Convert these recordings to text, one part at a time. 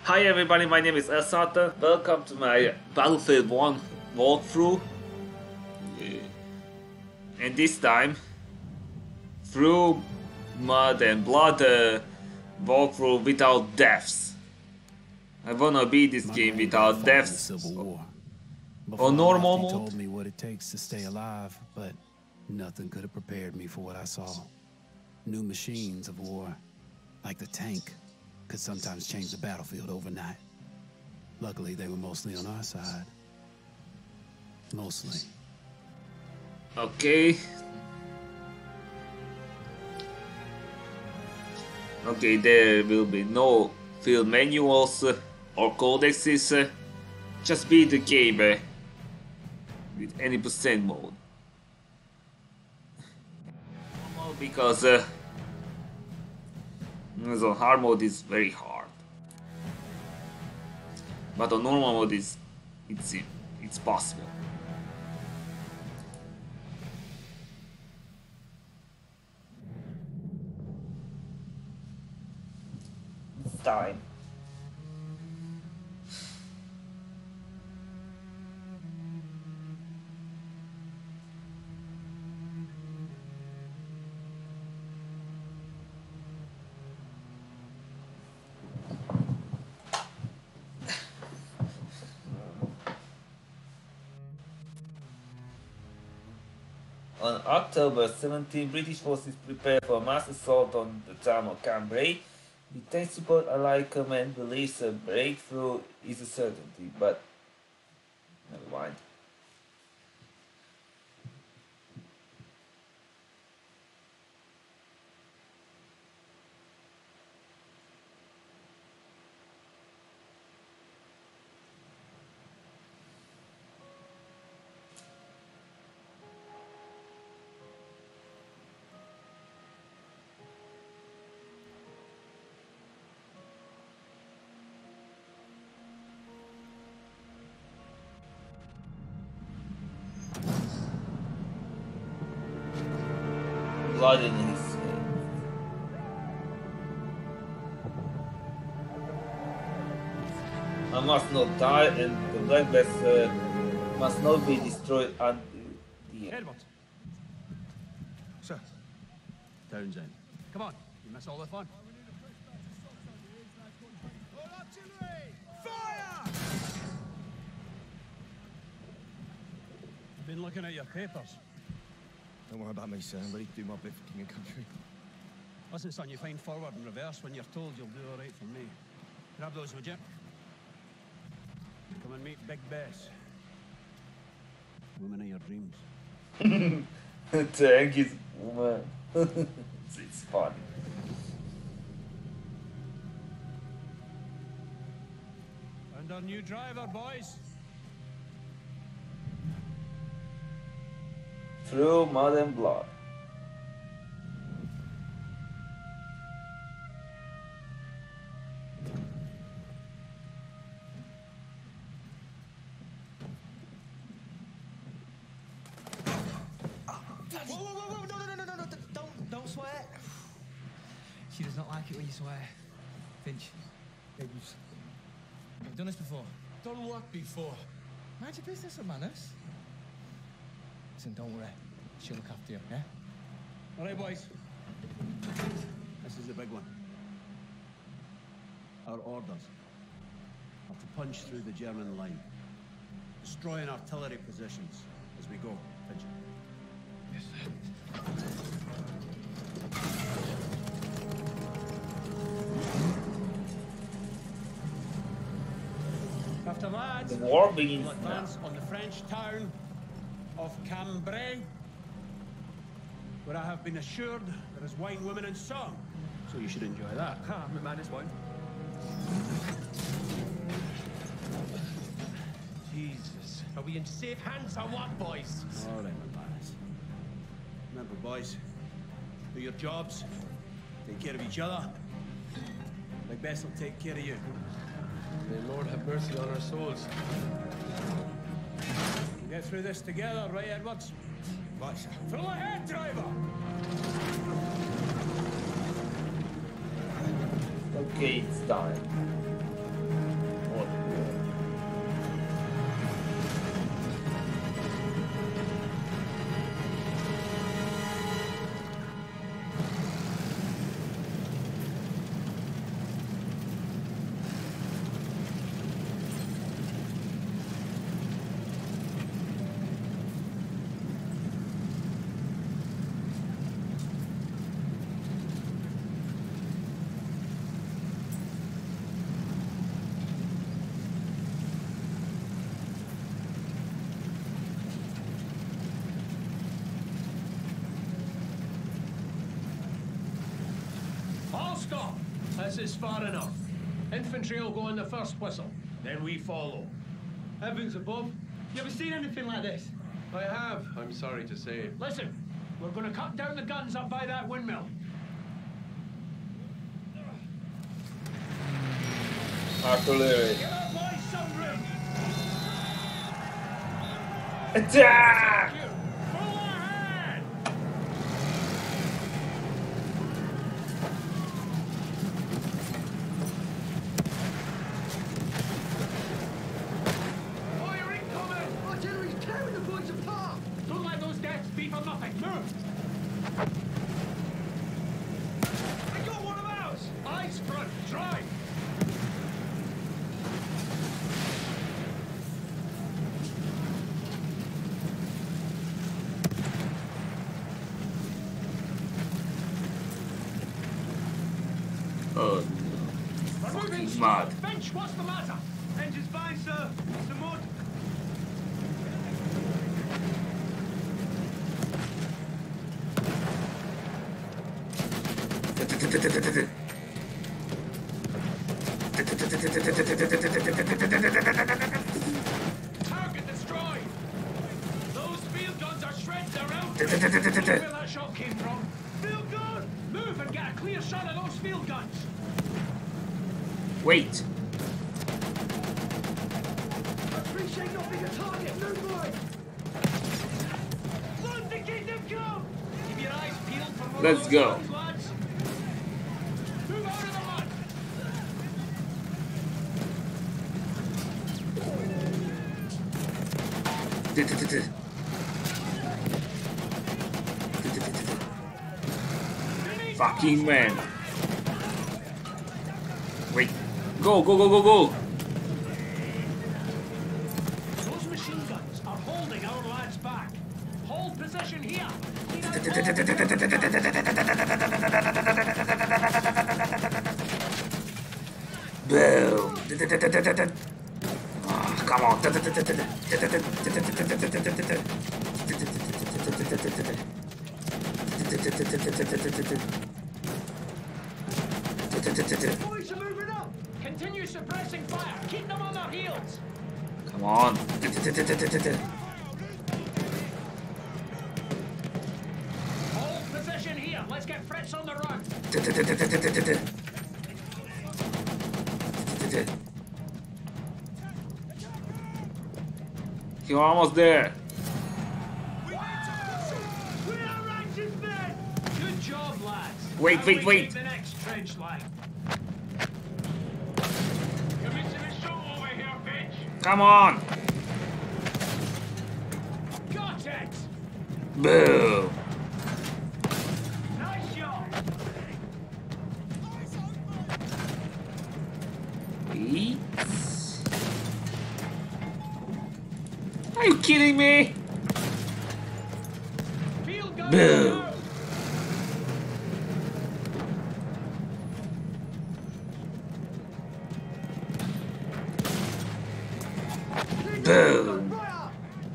Hi everybody, my name is Asata. Welcome to my Battlefield 1 walkthrough. And this time, Through Mud and Blood walkthrough without deaths. I wanna beat this game without deaths. Or normal mode. Told me what it takes to stay alive, but nothing could have prepared me for what I saw. New machines of war, like the tank, could sometimes change the battlefield overnight. Luckily, they were mostly on our side. Mostly. Okay. Okay, there will be no field manuals or codexes. Just beat the game with any percent mode. Because on hard mode is very hard, but on normal mode it's possible. It's time. On October 17, British forces prepared for a mass assault on the town of Cambrai. The tank support Allied command believes a breakthrough is a certainty, but never mind. Blood in his head. I must not die, and the Black Bess must not be destroyed until the end. Edward. Sir. Townsend. Come on, you miss all the fun. Fire! Been looking at your papers. Don't worry about me, sir. I'm ready to do my bit for king and country. Listen, son, you find forward and reverse when you're told you'll do all right for me. Grab those, would you? Come and meet Big Bess. Woman of your dreams. Tank is woman. It's funny. And our new driver, boys. Through Mud and Blood. Whoa, no, don't swear. She does not like it when you swear. Finch, babe, you've done this before. Done what before? Mind your business, Manus. Listen, don't worry. She'll look after you, yeah? All right, boys. This is the big one. Our orders are to punch through the German line, destroying artillery positions as we go. Finch. Yes, sir. After that, The war we'll begins now. advance on the French town of Cambrai, where I have been assured there is wine, women, and song. So you should enjoy that. Ha, my man is one. Jesus. Are we in safe hands or what, boys? All right, my lads. Remember, boys, do your jobs, take care of each other. Big Bess will take care of you. May the Lord have mercy on our souls. We'll get through this together, right, Edwards? Right, sir. Full ahead, driver! Okay, it's time. stop. This is far enough. Infantry will go on the first whistle. Then we follow. Heavens above. You ever seen anything like this? I have, I'm sorry to say. Listen, we're going to cut down the guns up by that windmill. Artillery. Get up, boys, some room. Attack! Full ahead! Fire incoming! Artillery's tearing the boys apart! Don't let those deaths be for nothing. Move! I got one of ours! Eyes front, drive! Oh We're moving slow. mad. Finch, what's the matter? Engine's fine, sir. Some mud. Target destroyed! Those field guns are shredded around. Where that shot came from? Field gun! Move and get a clear shot of those field guns. Wait. Appreciate not being a target. Move, boy. Run to keep them come! Keep your eyes peeled for more Let's of those go. guns, lads. Move out of the mud! Fucking man. Wait. Go, go, go, go, go. Those machine guns are holding our lads back. Hold position here. Boom. Ah, come on. Boys are moving up. Continue suppressing fire. Keep them on their heels. Come on. Hold position here. Let's get Fritz on the run. You're almost there. We are righteous men. Good job, lads. Wait, Now wait, we wait. take the next trench line. Commissioner Shaw over here, bitch. Come on. Got it. Boom. Nice shot. Wait. Are you kidding me? Field gun. Boom. Boom. Right up.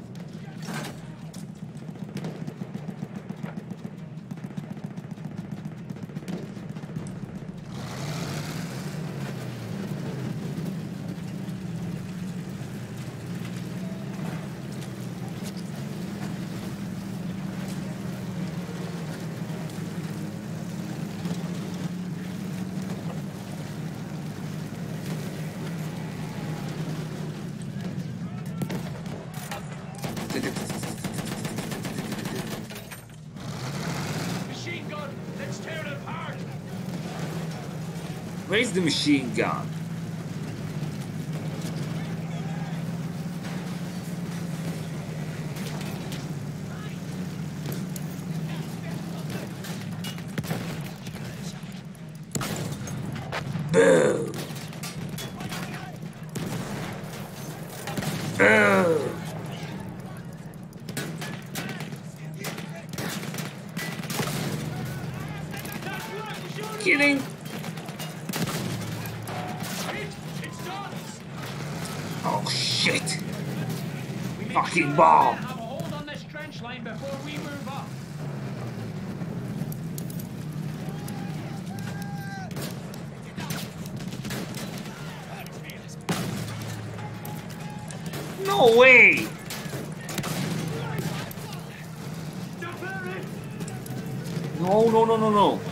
Machine gun. Let's tear it apart. Where's the machine gun? Boom. Boom. Kidding. It's done. Oh shit. We make Fucking sure bomb. we have a hold on this trench line before we move up. No way! No, no, no, no, no.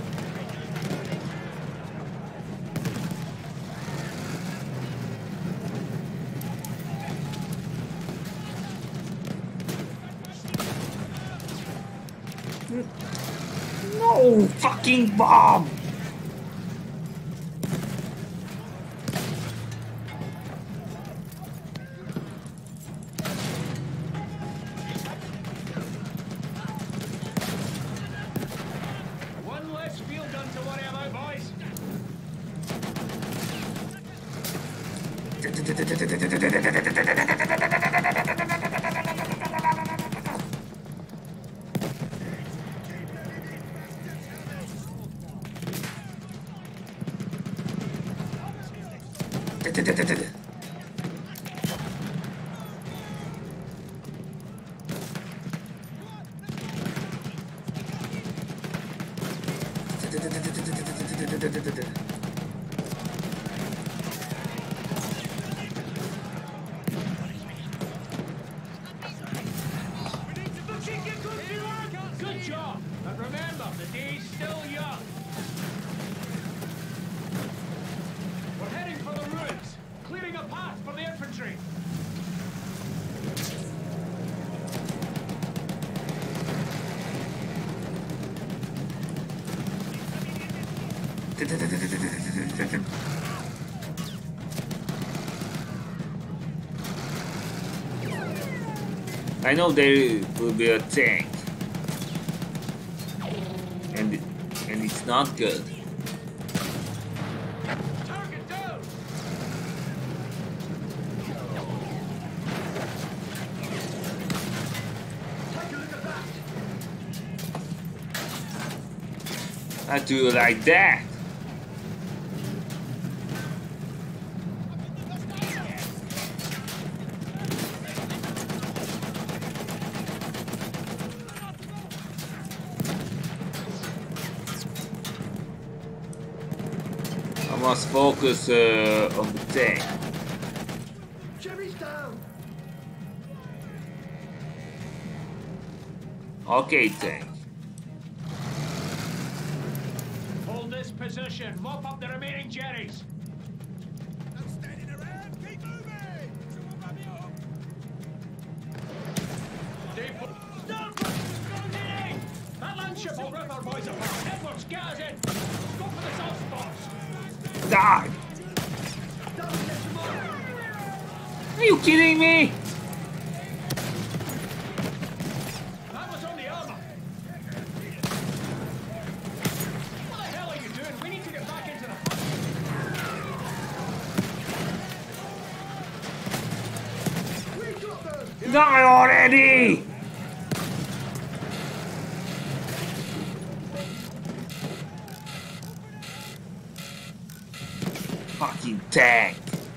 No fucking bomb! One less field gun to worry about, boys. Good job. But remember, the day's still young. We're heading for the ruins, clearing a path for the infantry. I know there will be a tank. And it's not good. Target down! Take a look at that! I do like that. I must focus on the tank. Jimmy's down. Okay, tank. Hold this position. Mop up the remaining Jerrys. I'm standing around. Keep moving. Someone grab me up. That landship will rip our boys apart. Edwards, get us in. Go for the soft spots. Die! Are you kidding me? That was only armor. What the hell are you doing? We need to get back into the... Die already! Fucking tank!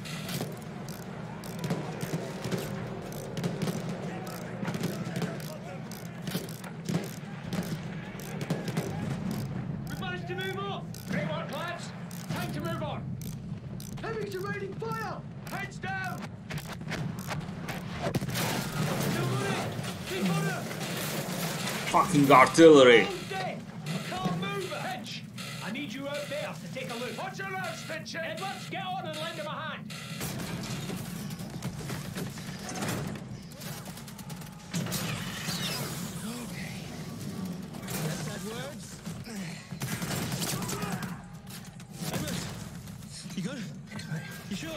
We've managed to move on. Great work, lads. Time to move on. Heavy's raining fire. Heads down. Keep on it. Fucking artillery! All dead. I can't move a inch. I need you out there to take a look. Watch your roads, Finch. Edwards, get on and lend him a hand. You good? You sure?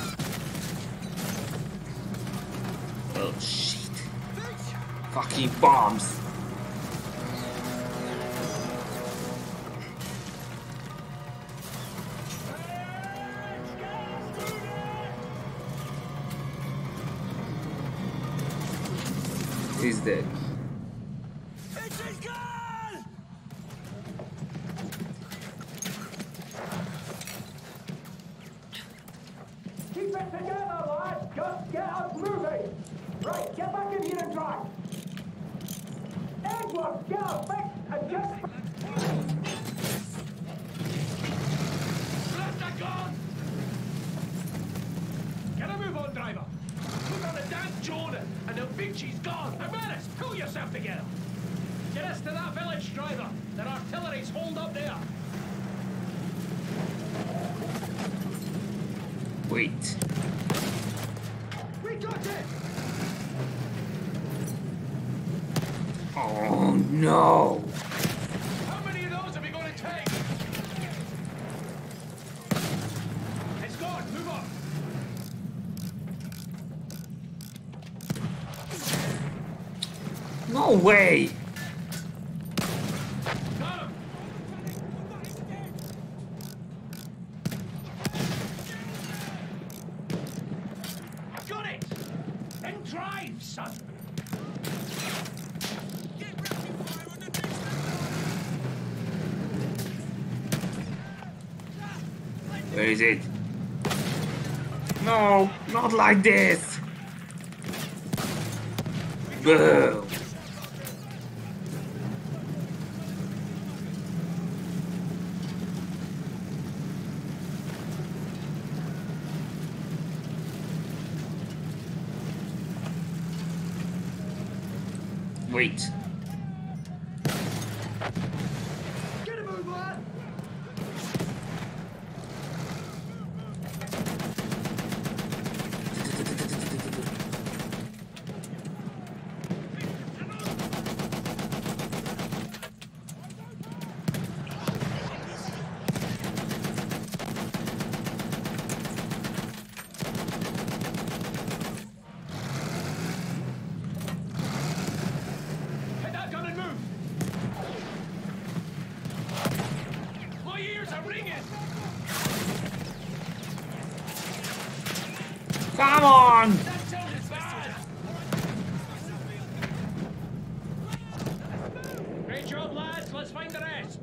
Oh shit. Fucking bombs. He's dead. Keep it together, lads. Just get us moving. Right, get back in here and drive. Edwards, get us fixed and get... Left a gun! Get a move on, driver. Look on the damn job. She's gone! Amaris, pull yourself together! Get us to that village, driver! Their artillery's holed up there! Wait. We got it! Oh no! How many of those are we going to take? It's gone, move on! No way! Got him! Got it! Then drive, son! Where is it? No, not like this! Boom! Wait. Get a move on! Hit that gun and move! My ears are ringing! Come on! That sounded bad! Great job, lads. Let's find the rest.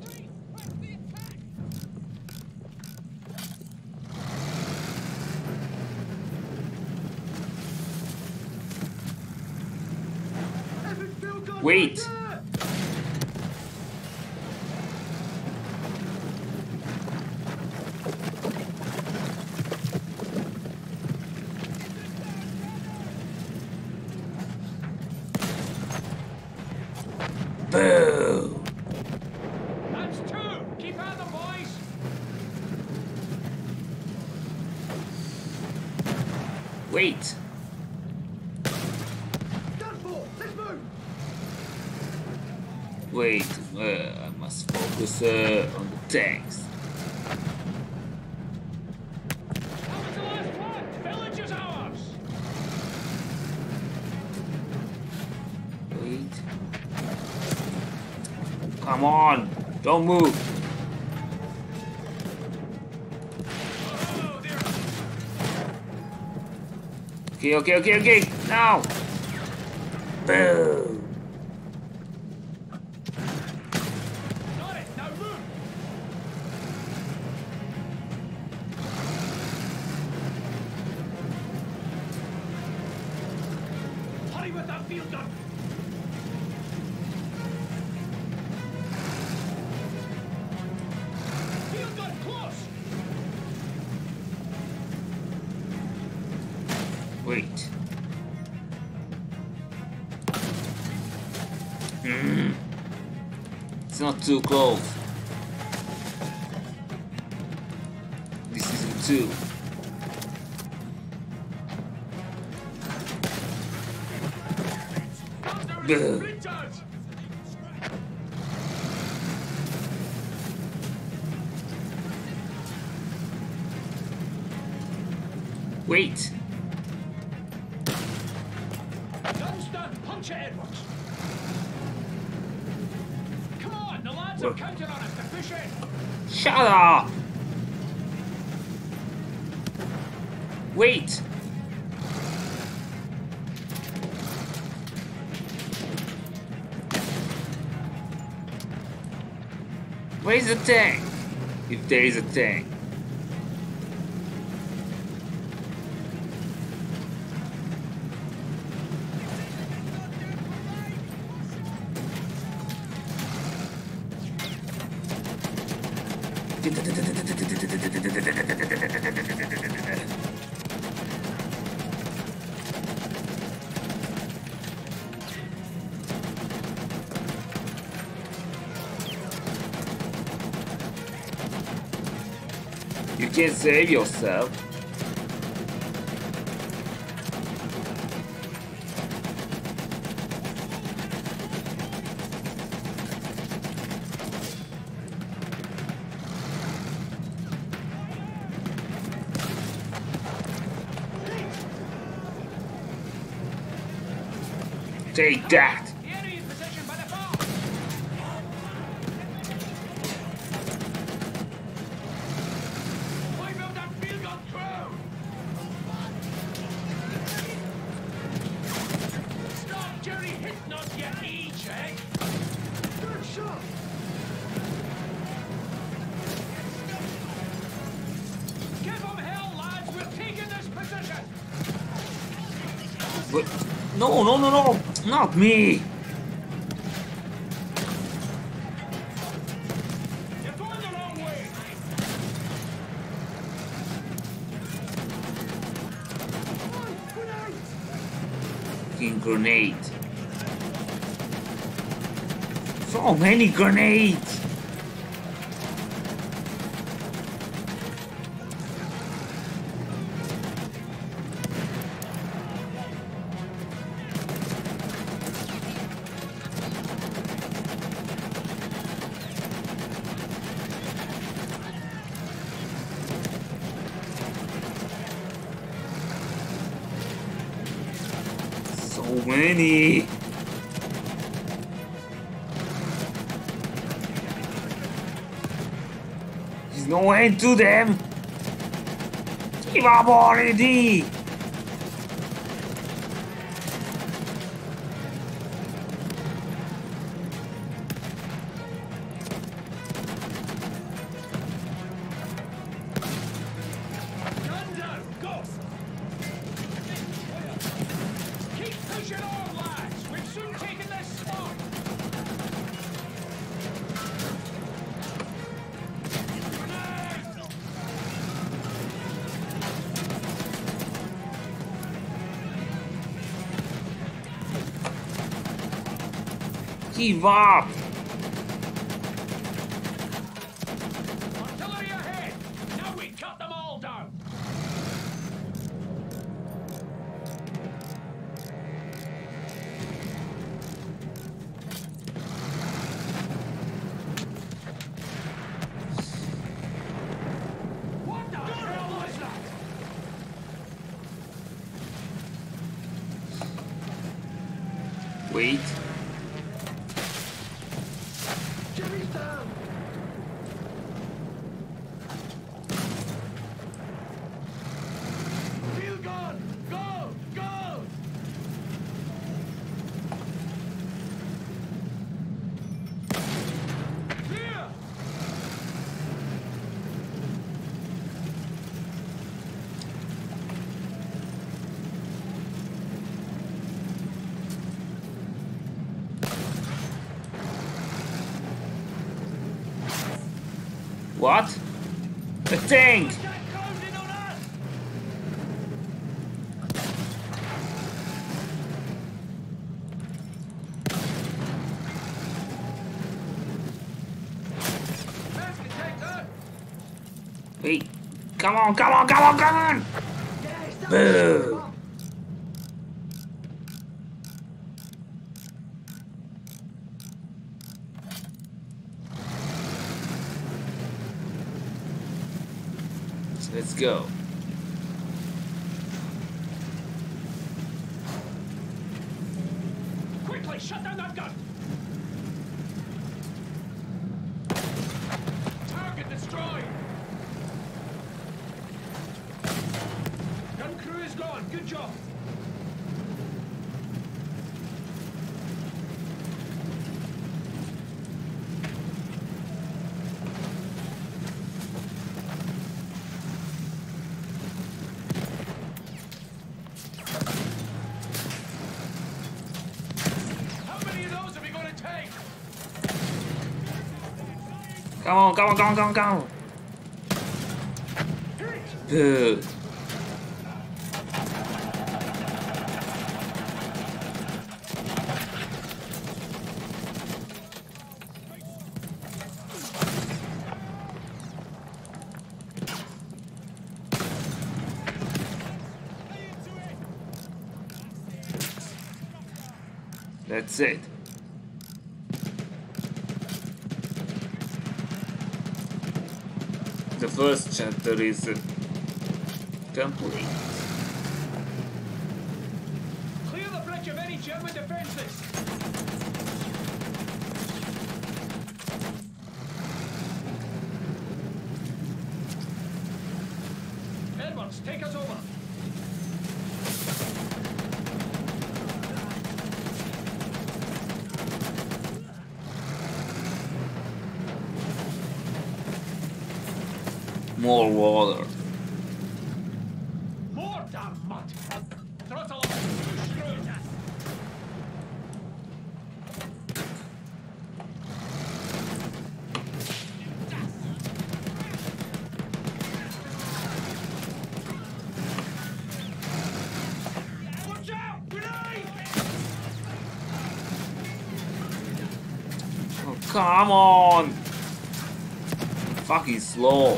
Wait. Boo! That's two. Keep at them, boys. Wait. Done for. Let's move. Wait. I must focus on the tanks. That was the last one. Village is ours. Wait. Come on! Don't move! Oh, there. Okay. Now! Boo! Got it. Now move. Hurry with that field gun. Field gun close. Wait. It's not too close. This isn't too. Boo. Richards. Wait. Gun's done. Punch it, Edwards. Come on, the lads are Look. counting on us to push in. Shut up! Wait! Where's the tank? If there is a tank. You can save yourself. Take that! The enemy in position by the farm. Why build that field gun through? Stop Jerry hitting us, you e-check! Good shot! Give them hell, lads! We're taking this position! But no, no, no, no! Not me! You're going the wrong way! Fucking grenade. So many grenades! So many! There's no end to them! Give up already! Gun down! Go! Keep pushing on, lads! We've soon taken this spot! Give up! Artillery ahead! Now we cut them all down! What the hell was that? Wait. Jimmy's down! Field gun! Go! Go! Clear! What? The tank! Get closing on us! Fancy take that! Wait. Come on, come on, come on, come on! Boo! Let's go. Quickly, shut down that gun! Target destroyed! Gun crew is gone, good job! How many of those are we going to take? Come on, come on, come on, come on, come on! Boo! That's it. The first chapter is complete. Clear the bridge of any German defences. Edwards, take us over. More water. More damn mud. Throttle up. Push through. Watch out! Grenade! Oh, come on! Fucking slow.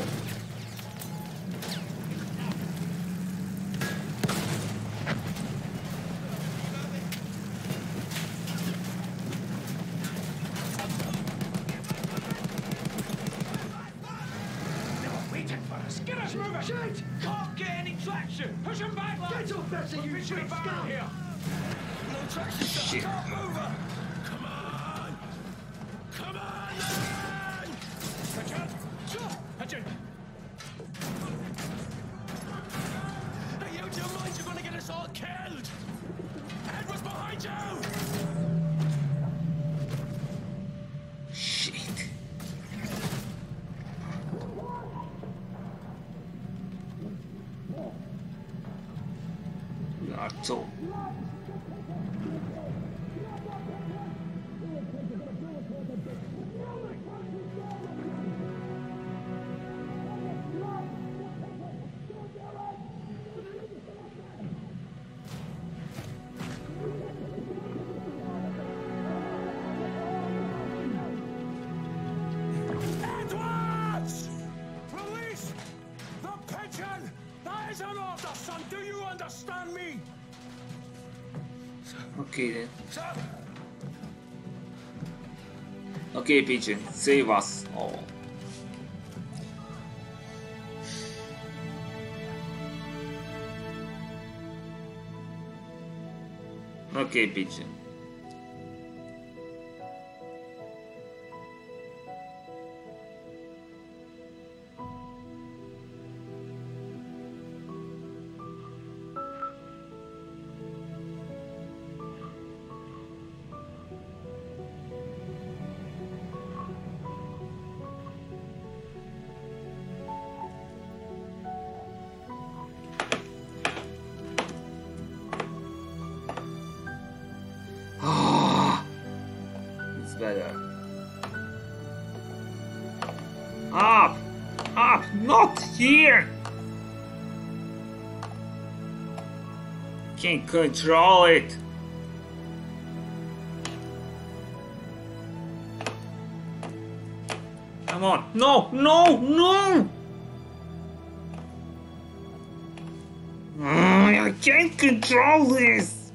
Get us moving! Shit! Can't get any traction! Push him back, lads! Get off better, you big scum! Here. No traction, Shit. Can't move her! Come on! Come on, man! Hutchin! Hey, you, do you mind? You're gonna get us all killed! Edward's behind you! Shit. Not so. Edwards! Police! The pigeon! That is an order, son! Do you understand me? Okay then. Sir? Okay, Pigeon, save us all. Okay, Pigeon. It's better. Up! Up! Not here! Can't control it. Come on. No! No! No! I can't control this!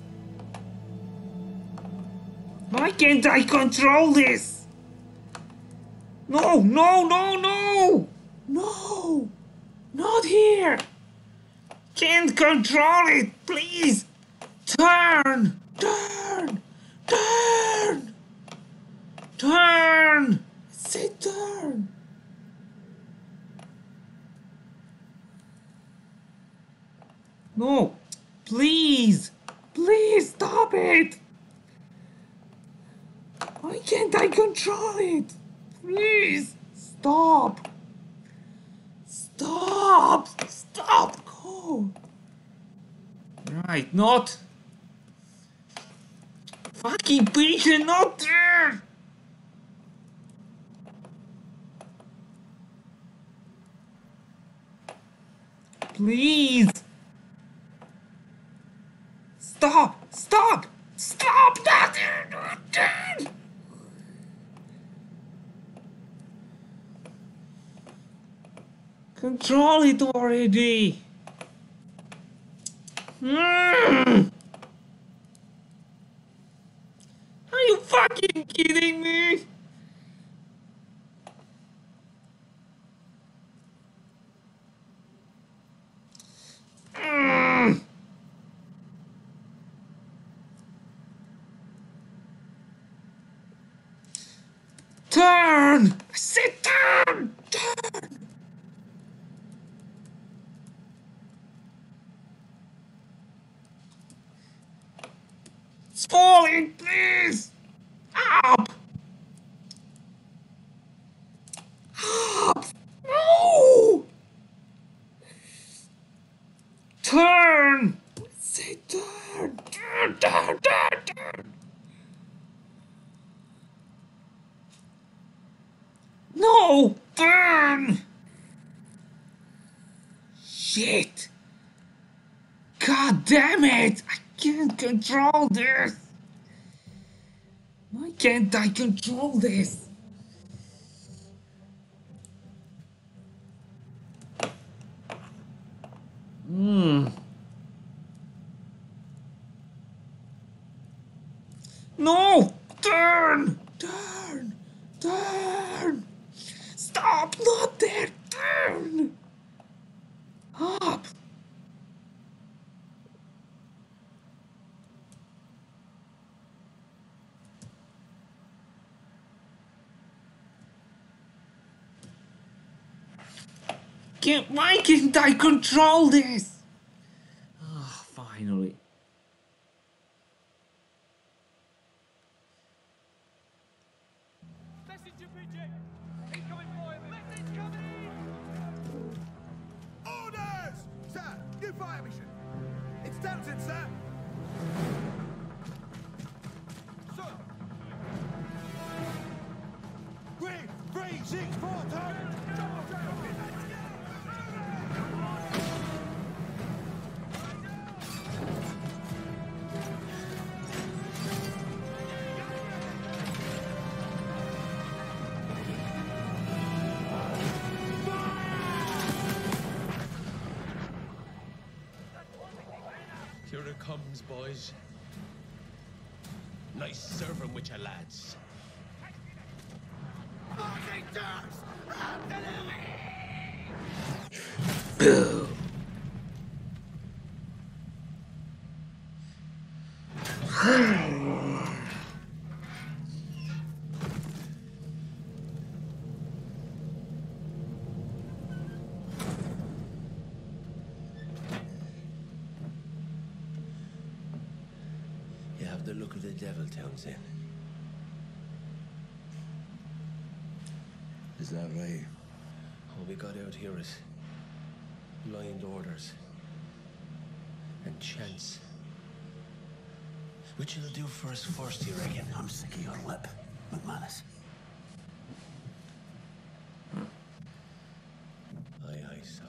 Why can't I control this? No! No! No! No! No! Not here! Can't control it! Please! Turn! Turn! Turn! Turn! Say turn! No! Please! Please stop it! Why can't I control it? Please! Stop! Stop! Stop! Go! Right, not... Fucking pigeon, not there! Please! Stop! Stop! Stop! Not there! Not there! Control it already! fucking kidding me? Turn! I said turn! Turn! It's falling, please! Up! Up! No! Turn! I said turn! Turn, turn, turn, turn! No! Turn! Shit! God damn it! I can't control this! Why can't I control this? No! Turn! Turn! Turn! Stop! Not there! Turn! Up! Why can't I control this? Ah, finally. Message to PJ. Incoming fire. Message coming. Orders! Sir, new fire mission. It's Townsend, sir. Sir. 3, 6, 4, turn. Here it comes, boys. Nice serving with your lads. You have the look of the devil, Townsend. Is that right? All we got out here is blind orders and chance. Which will do for us first, you reckon? I'm sick of your lip, McManus. Aye, aye, sir.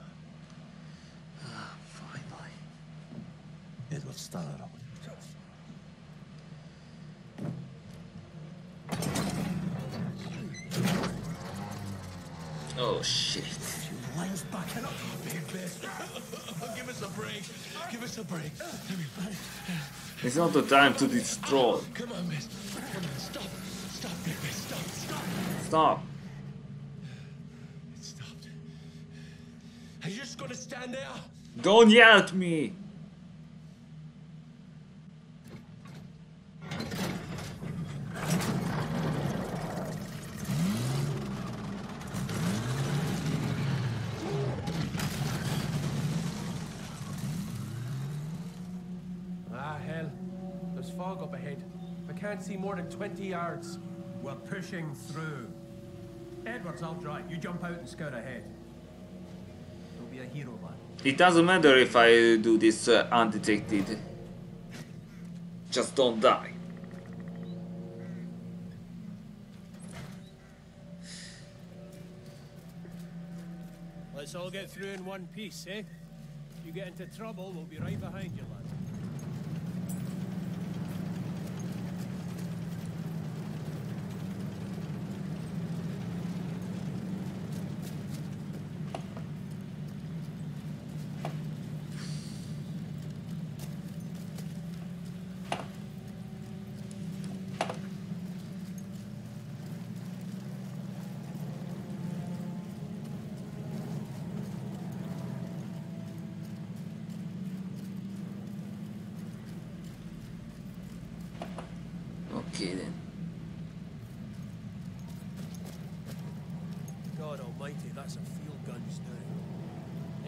Finally. Edward Starr. Oh shit. Lions backing up. Give us a break. Give us a break. It's not the time to destroy. Come on, miss. Come on, stop. Stop, big miss. Stop. Stop. Stop. It stopped. Are you just gonna stand there? Don't yell at me. Ah, hell. There's fog up ahead. I can't see more than 20 yards. We're pushing through. Edwards, I'll drive. You jump out and scout ahead. You'll be a hero, lad. It doesn't matter if I do this undetected. Just don't die. Let's all get through in one piece, eh? If you get into trouble, we'll be right behind you, lad.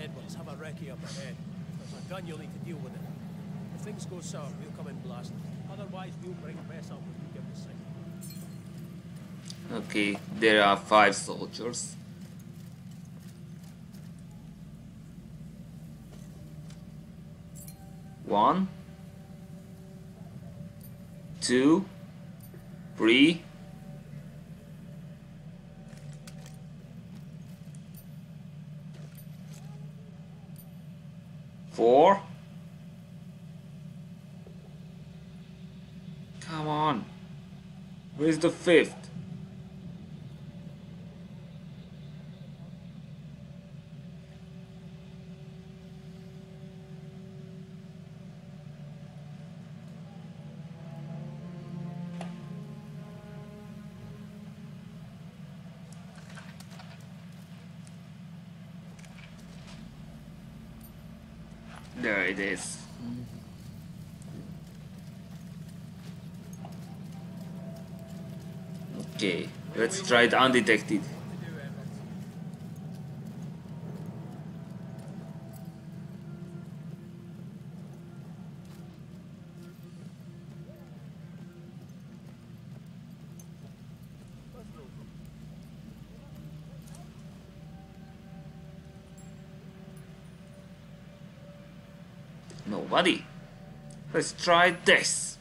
Edwards, have a recce up ahead. If there's a gun, you'll need to deal with it. If things go south, we'll come in blasting. Otherwise, we'll bring Bess up when you give the signal. Okay, there are 5 soldiers. One, 2, 3, 4. Come on. Where's the 5th? There it is. Okay, let's try it undetected. Nobody. Let's try this.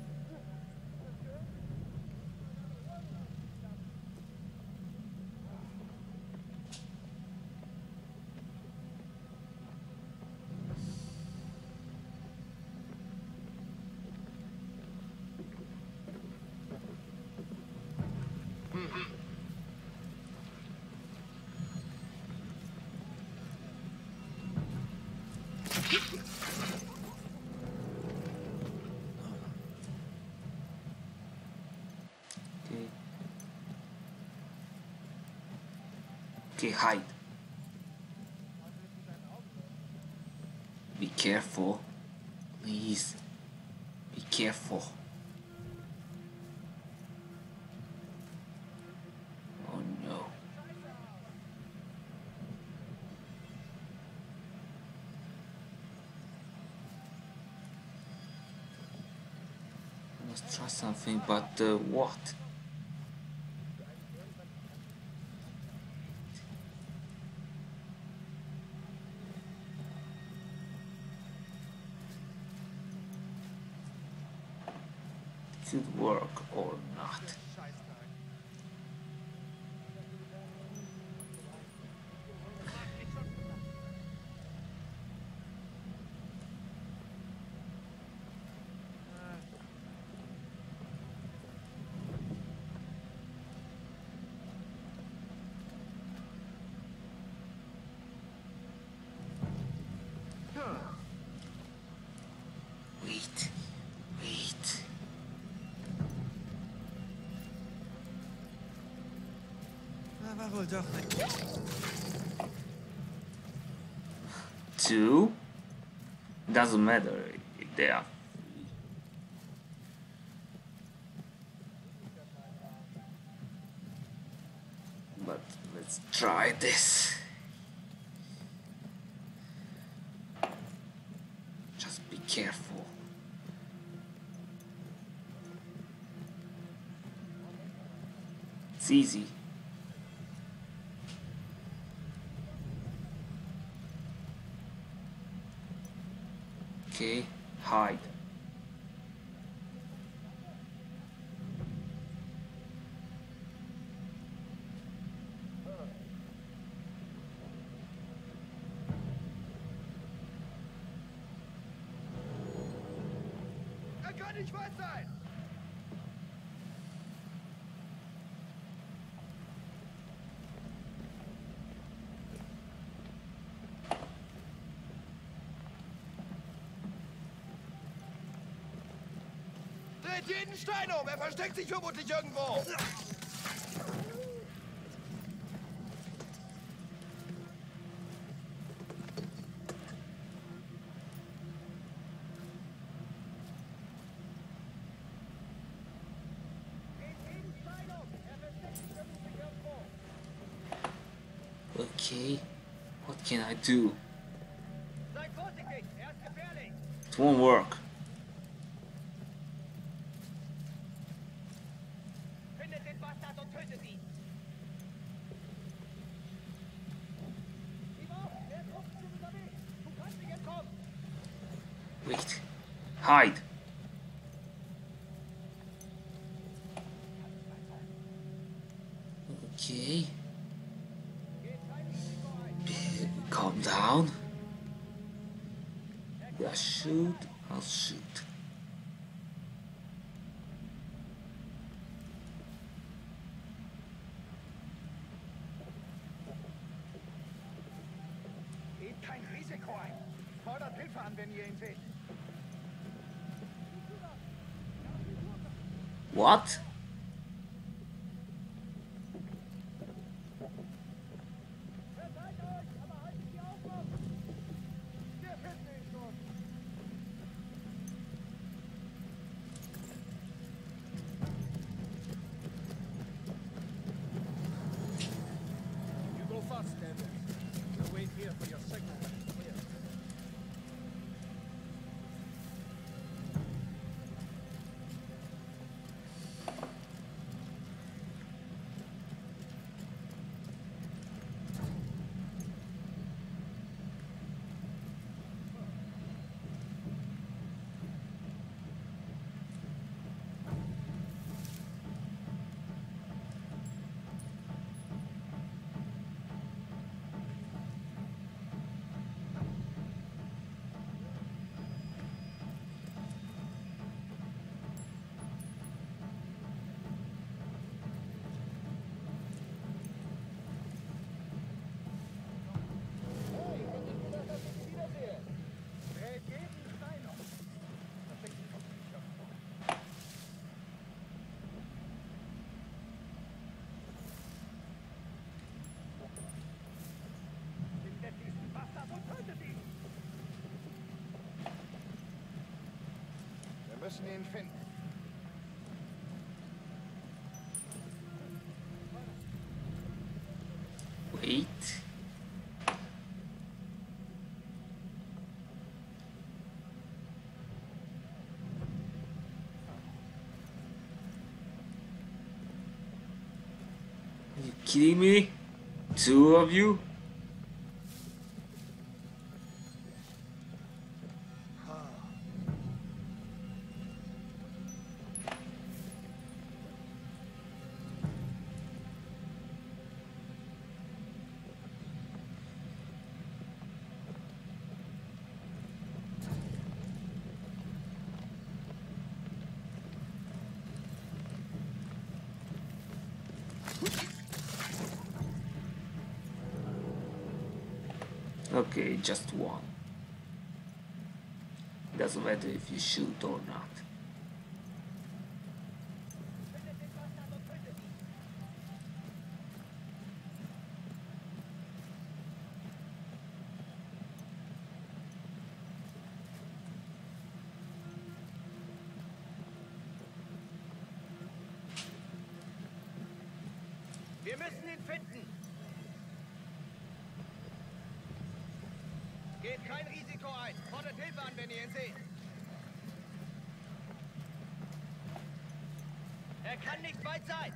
Okay, hide. Be careful. Please. Be careful. Oh no. I must try something, but what? Could work or not. Wait. Wohl doch nicht. 2. Doesn't matter if they are. But let's try this. Just be careful. It's easy. Okay, hide. Kann nicht weit sein! Dreht jeden Stein um! Er versteckt sich vermutlich irgendwo! Okay, what can I do? It won't work. Wait. Hide. Okay. Calm down. Yeah, shoot. I'll shoot. Geht kein Risiko ein. Fordert Hilfe an, wenn ihr ihn seht. What? You go first, Edward. We'll wait here for your signal when it's clear. Wir müssen ihn finden. Wait. Are you kidding me? Two of you? Okay, just one. Doesn't matter if you shoot or not. Wir müssen ihn finden. Geht kein Risiko ein. Fordert Hilfe an, wenn ihr ihn seht. Er kann nicht weit sein.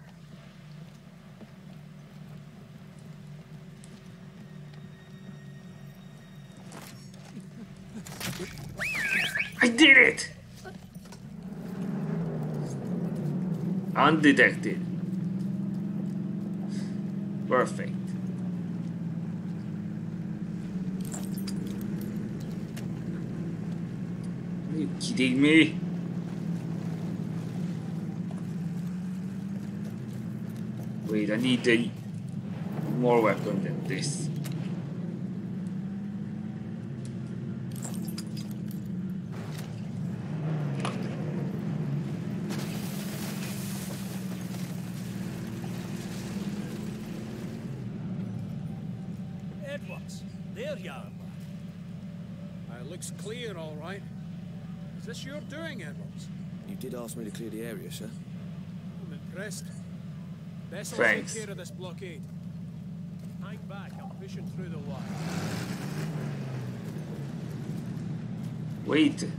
I did it! Undetected. Perfect. Are you kidding me? Wait, I need a more weapon than this. Edwards, there you are. Looks clear, all right. Is this your doing, Edwards? You did ask me to clear the area, sir. I'm impressed. Vessel Thanks. take care of this blockade. Hang back, I'm pushing through the wire. Wait. I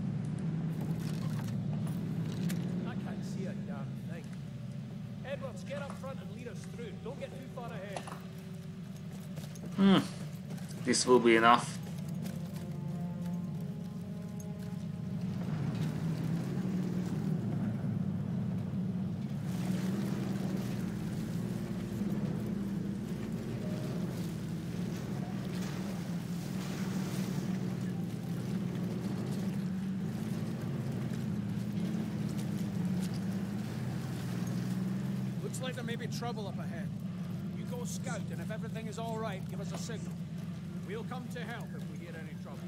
can't see a damn thing. Edwards, get up front and lead us through. Don't get too far ahead. This will be enough. Looks like there may be trouble up ahead. You go scout, and if everything is all right, give us a signal. We'll come to help if we hear any trouble.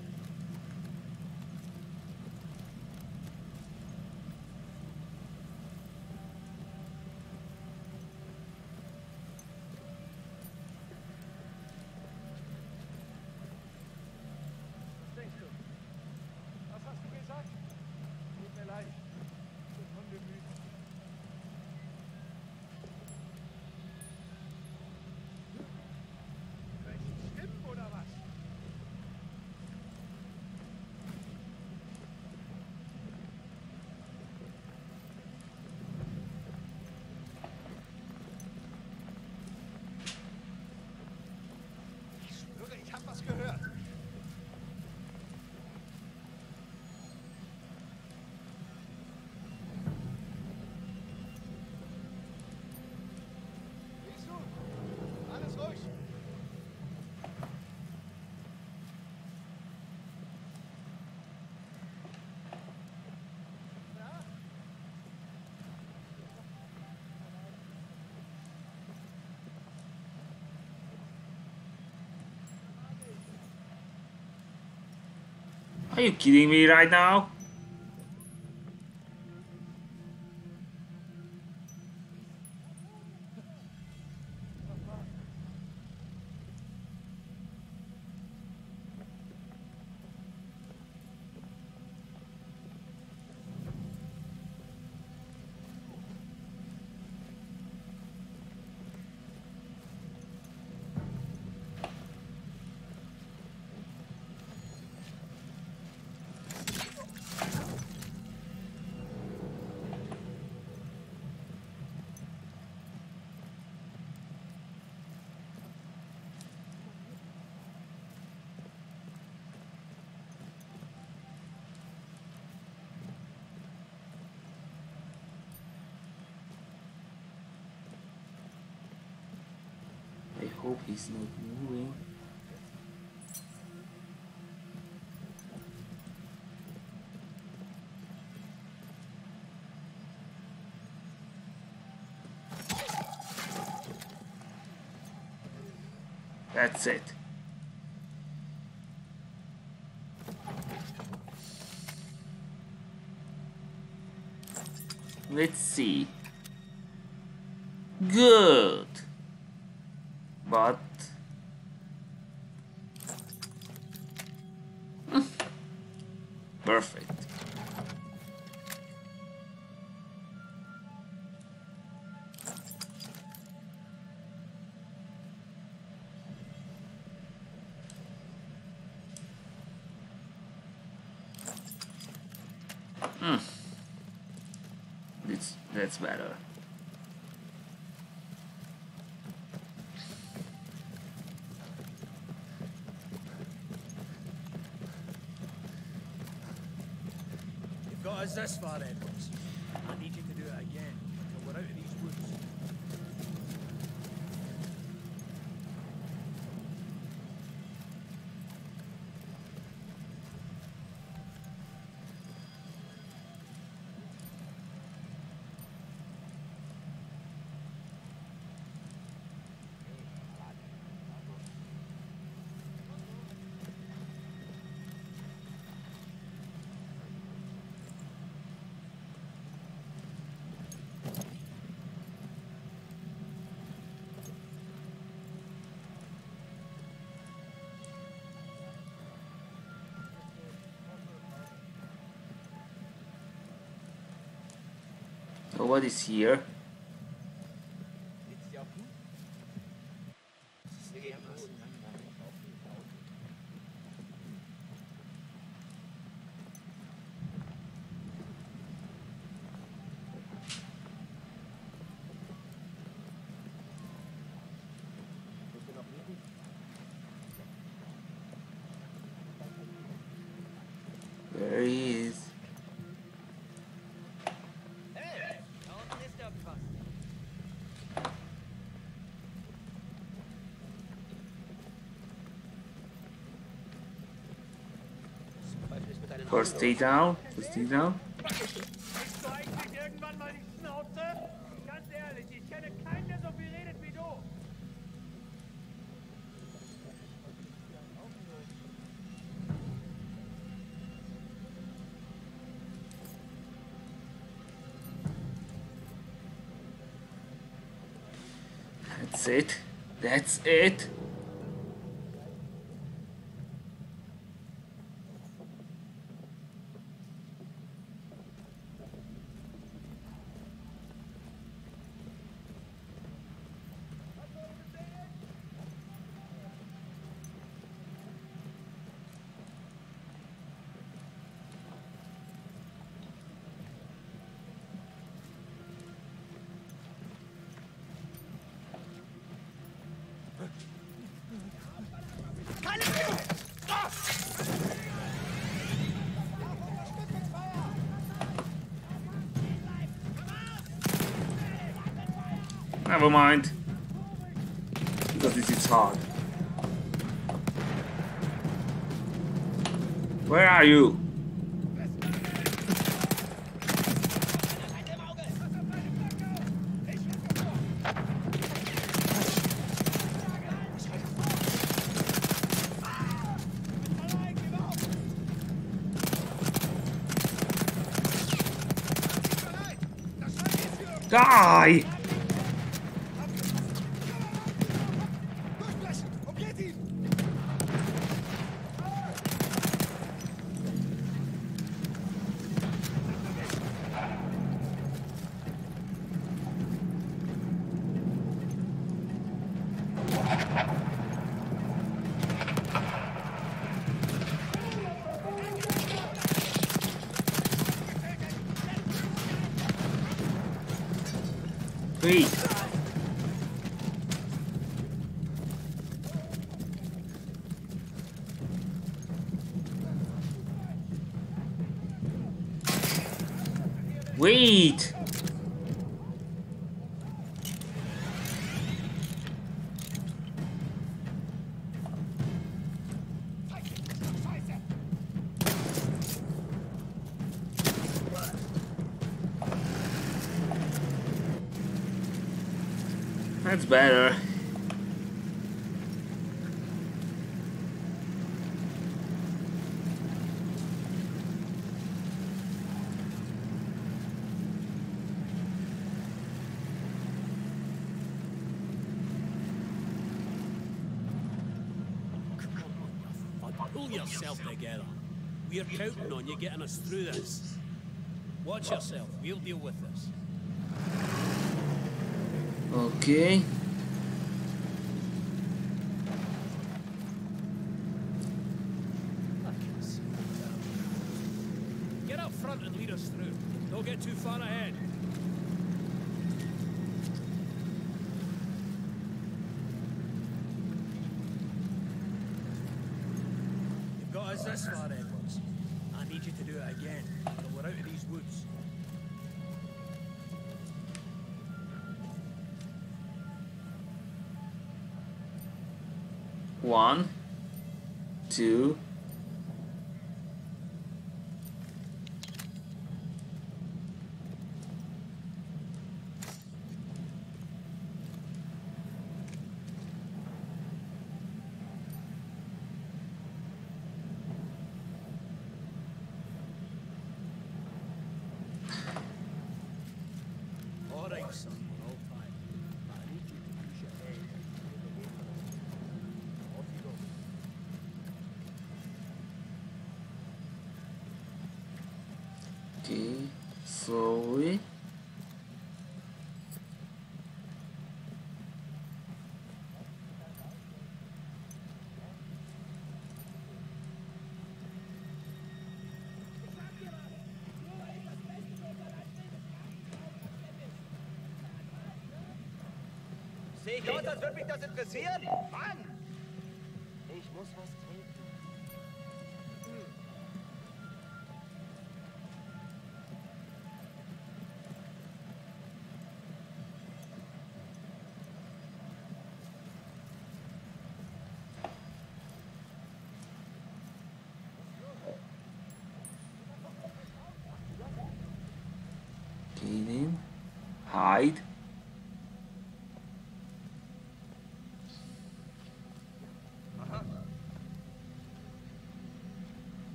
Was hast du gesagt? Tut mir leid. Ich bin hundemüde. Stimmen oder was? Ich schwöre, ich habe was gehört. Wieso? Alles ruhig. Are you kidding me right now? I hope he's not moving. That's it. Let's see. Good. But perfect. That's better. You've got us this far, Edwards. I need you to do it again until we're out of these woods. So what is here? There he is. First stay down. First stay down. Hast du eigentlich irgendwann mal die Schnauze? Ganz ehrlich, ich kenne keinen, der so viel redet wie du. That's it. That's it. Never mind. Because this is hard. Where are you? Die! Wait. Wait. That's better. Pull yourself together. We're counting on you getting us through this. Watch yourself. We'll deal with this. Okay. Get up front and lead us through. Don't get too far ahead. You've got us this far, Edwards. I need you to do it again, until we're out of these woods. One, two. All right, son. We're all tired. But I need you to use your head. Off you go. Okay, slowly. Sehe ich aus, als würde mich das interessieren? Mann! Ich muss was trinken.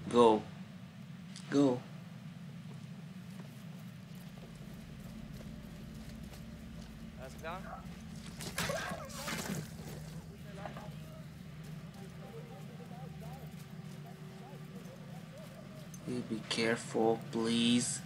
Go. Go. Alles klar? Be careful, please.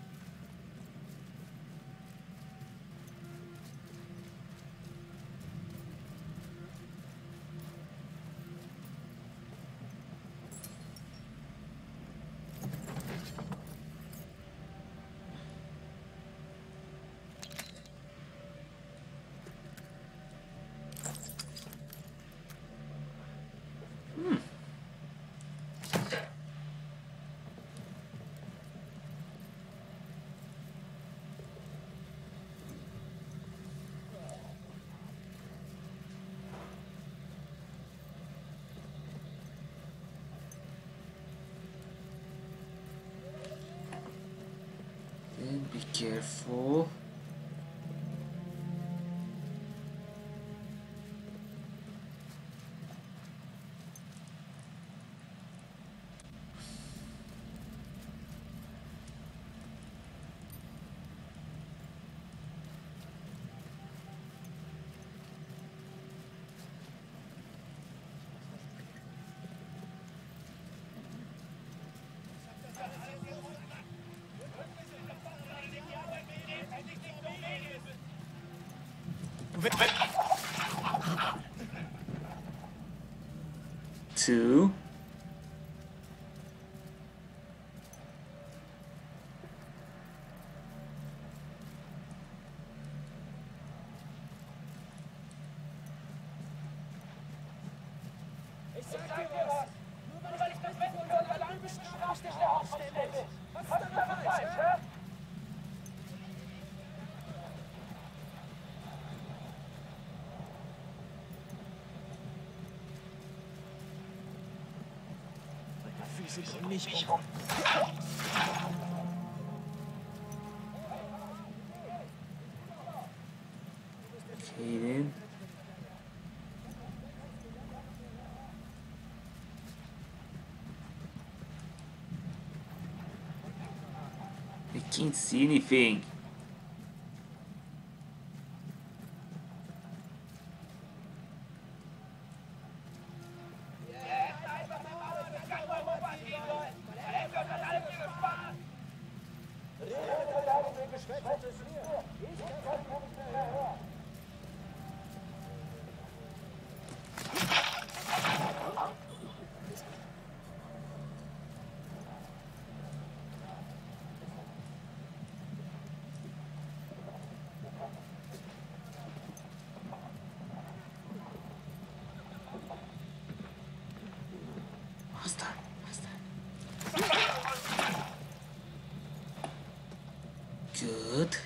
Be careful. Two. Ich sag dir was. Nur weil ich das nicht für unseren Alarm bestrafe, ich dich der ausständig. Was ist daran falsch, hä? Füße kommen nicht rum. Okay, then. I can't see anything. Good.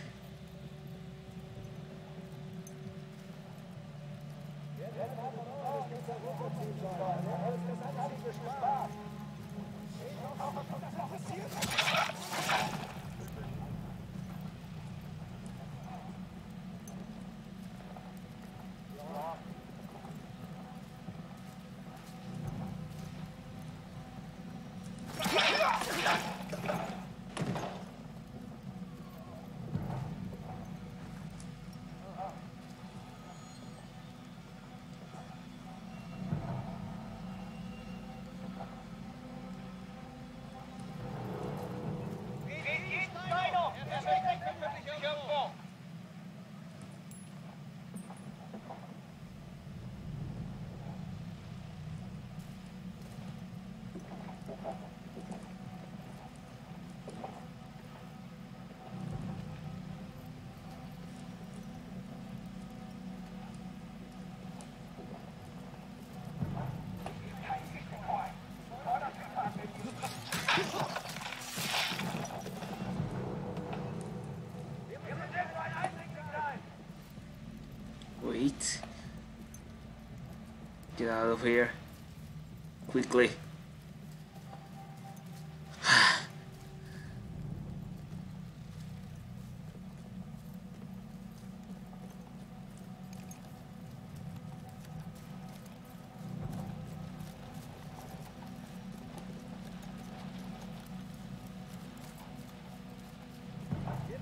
Wait. Get out of here. Quickly.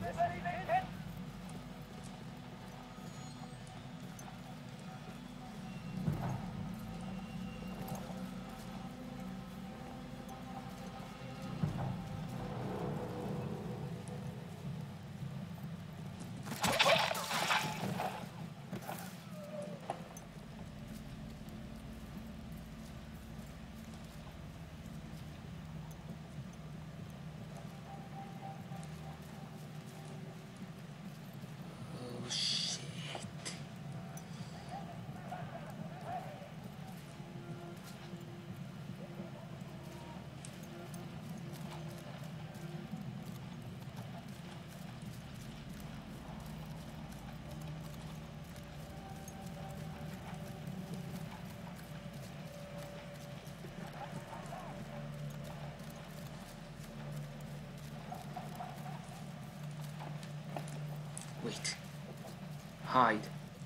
Wait. Hide.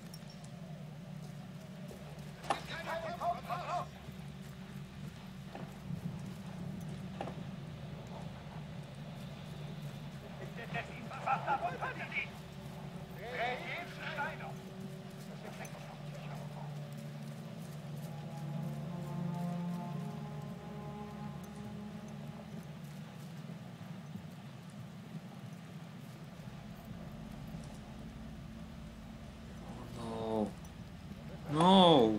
No.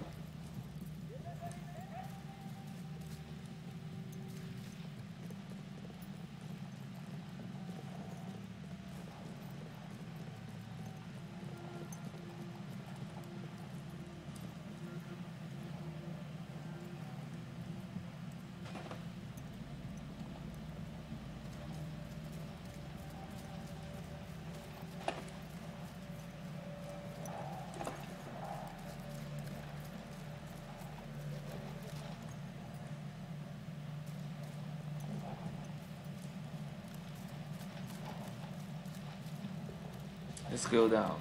Let's go down.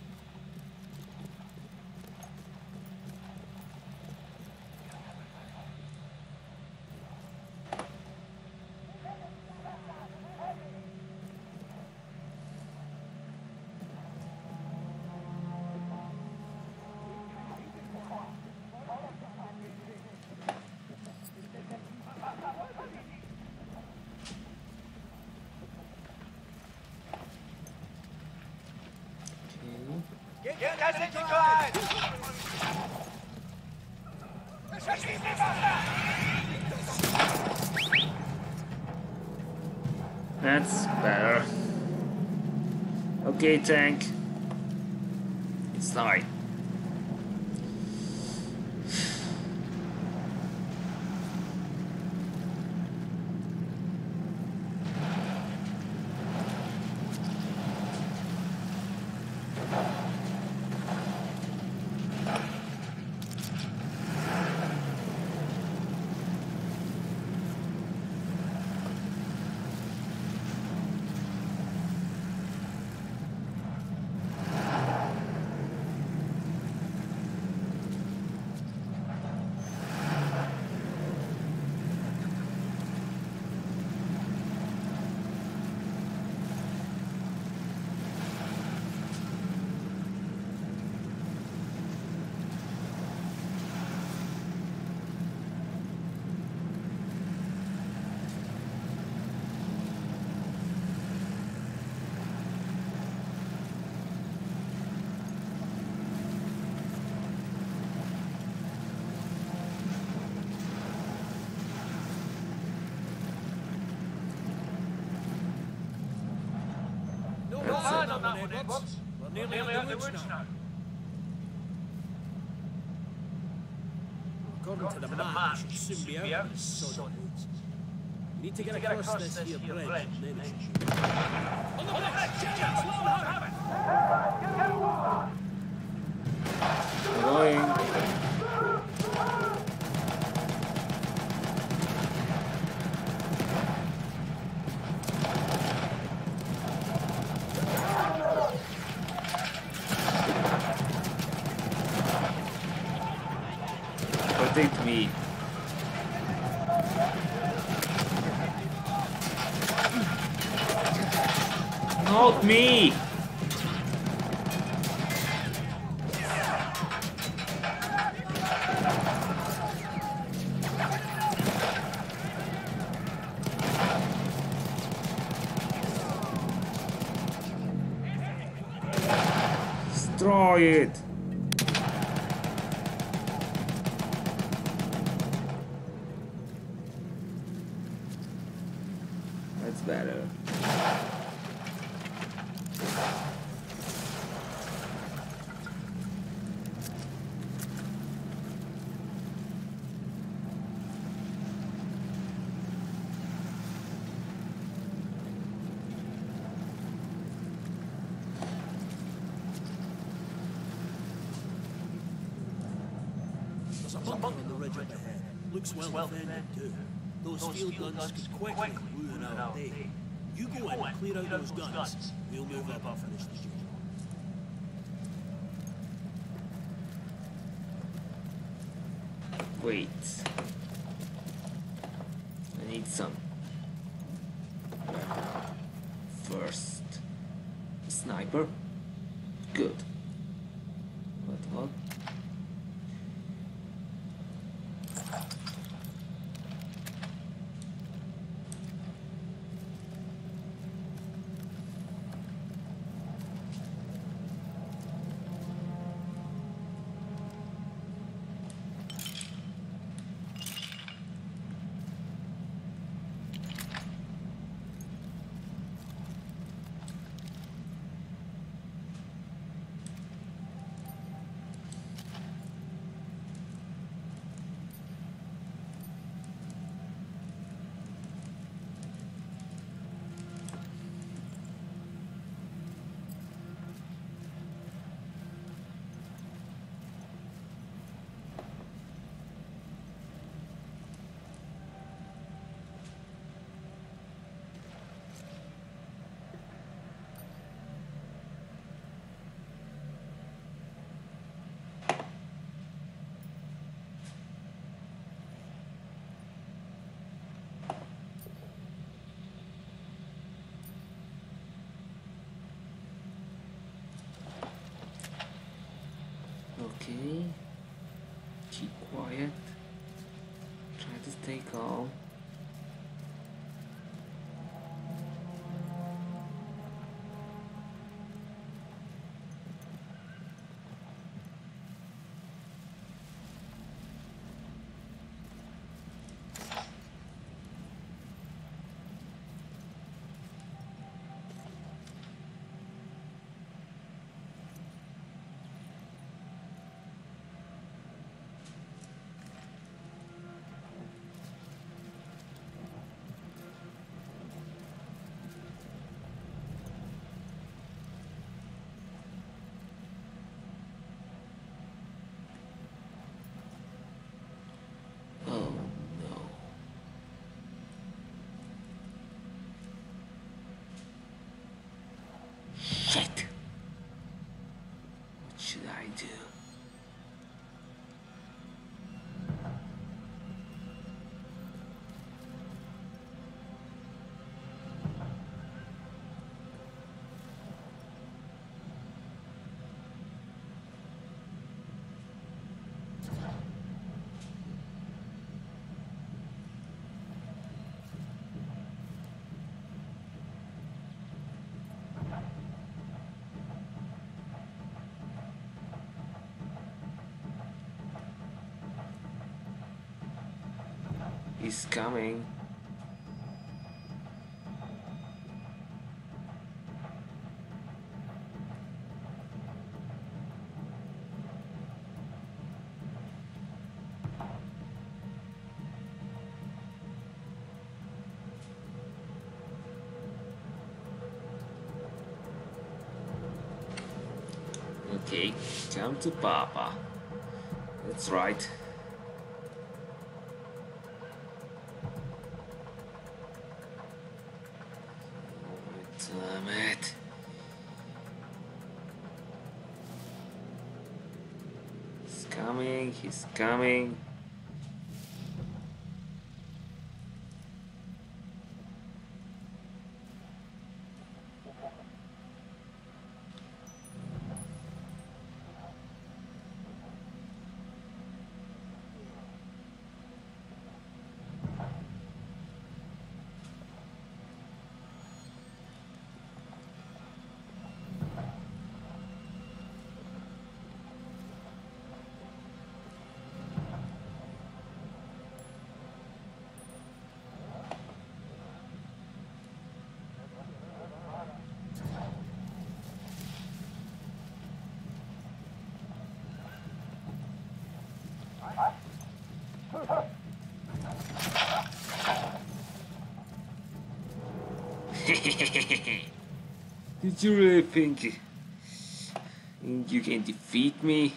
That's better. Okay, tank. It's time. We're nearly out of the woods now. According to the map, we should soon be out of the sodden woods. We need to get across this here bridge, and then it should... On the bridge! James, let them have it! Going. Protect me. Help me! Destroy it! That's better. There's a bunker in the ridge up ahead. Looks well defended too. Those field guns could quickly ruin our day. You go in and clear out those guns. We'll move up and finish the job. Wait. I need some. First. Sniper? Good. What? Okay. Keep quiet. Try to stay calm. Shit! What should I do? He's coming. Okay, come to Papa. That's right. Damn it. He's coming, he's coming. Did you really think you can defeat me?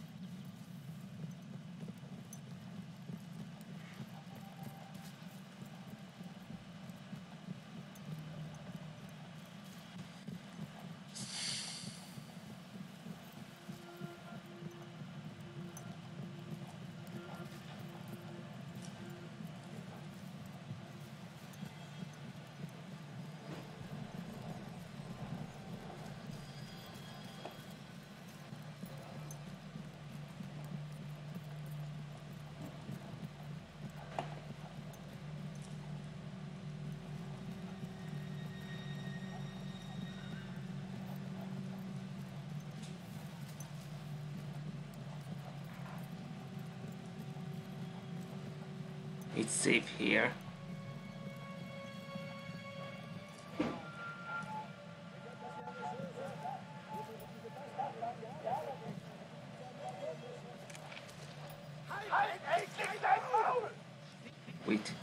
It's safe here. Wait.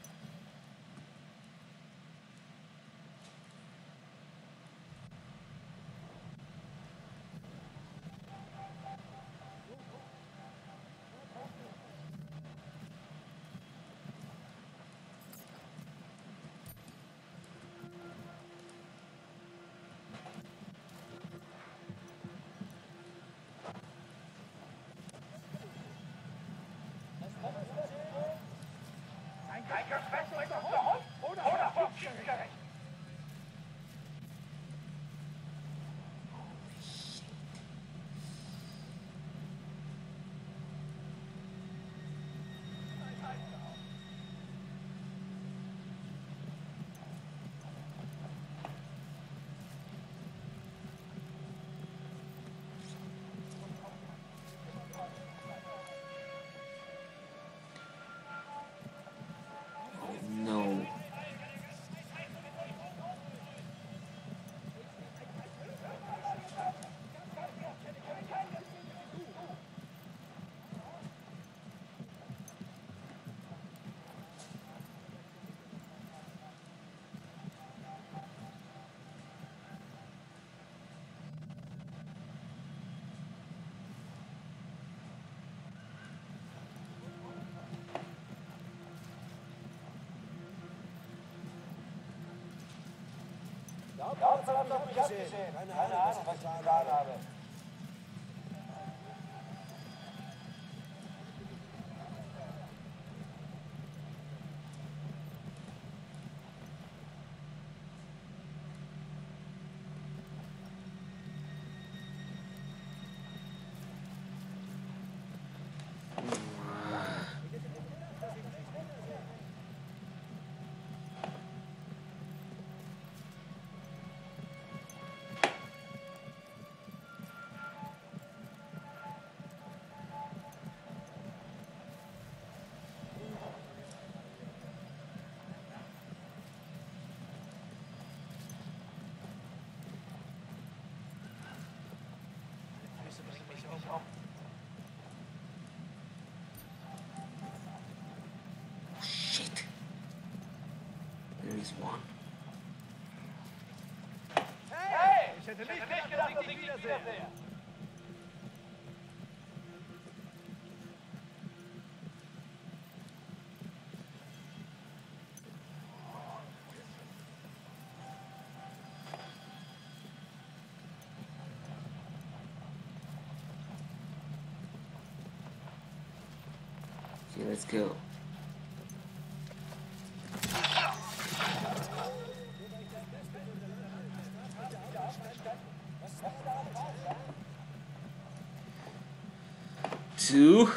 No. Der Hauptmann hat auf mich abgesehen. Keine Ahnung, was ich getan habe. Shit. There is one. Hey! Ich hätte nicht gedacht, dass ich wiedersehe. Okay, let's go. Two.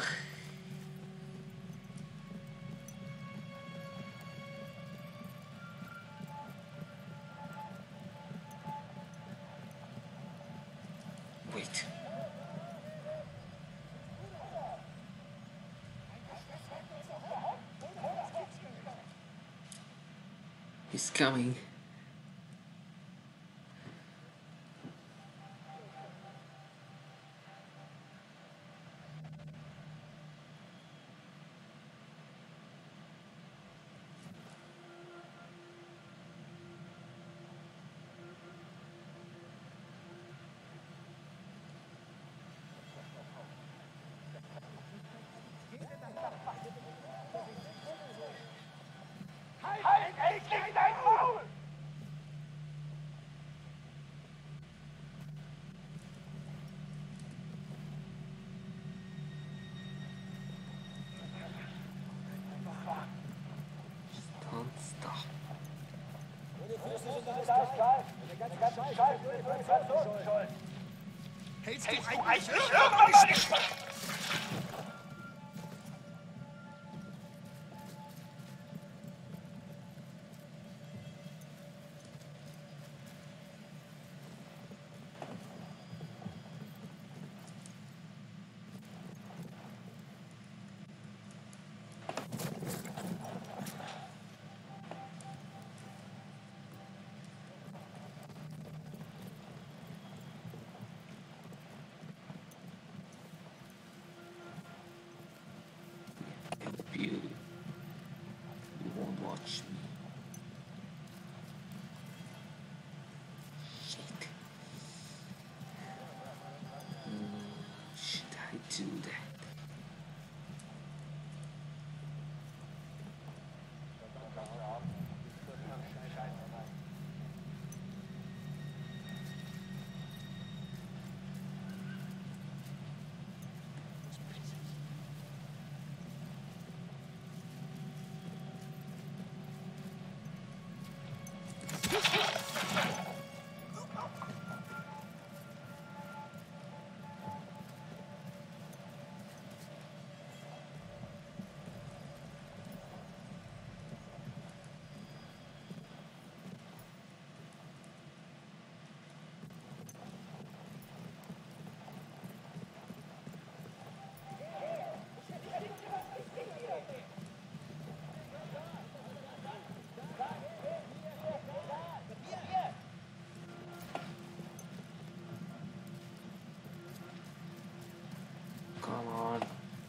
Wait. He's coming. Hältst du eigentlich irgendwann nicht? Beauty. You won't watch me. Shit. Should I do that? Come on.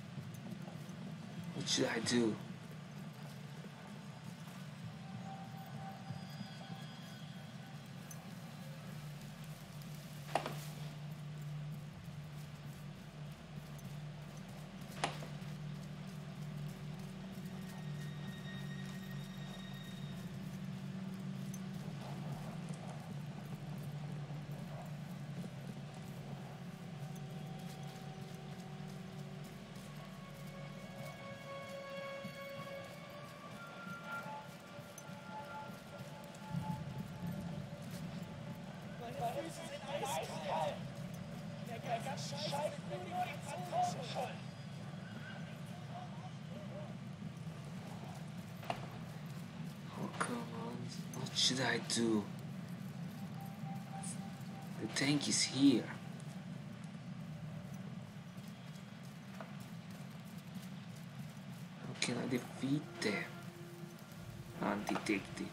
What should I do? Oh, come on. What should I do? The tank is here. How can I defeat them? Undetected.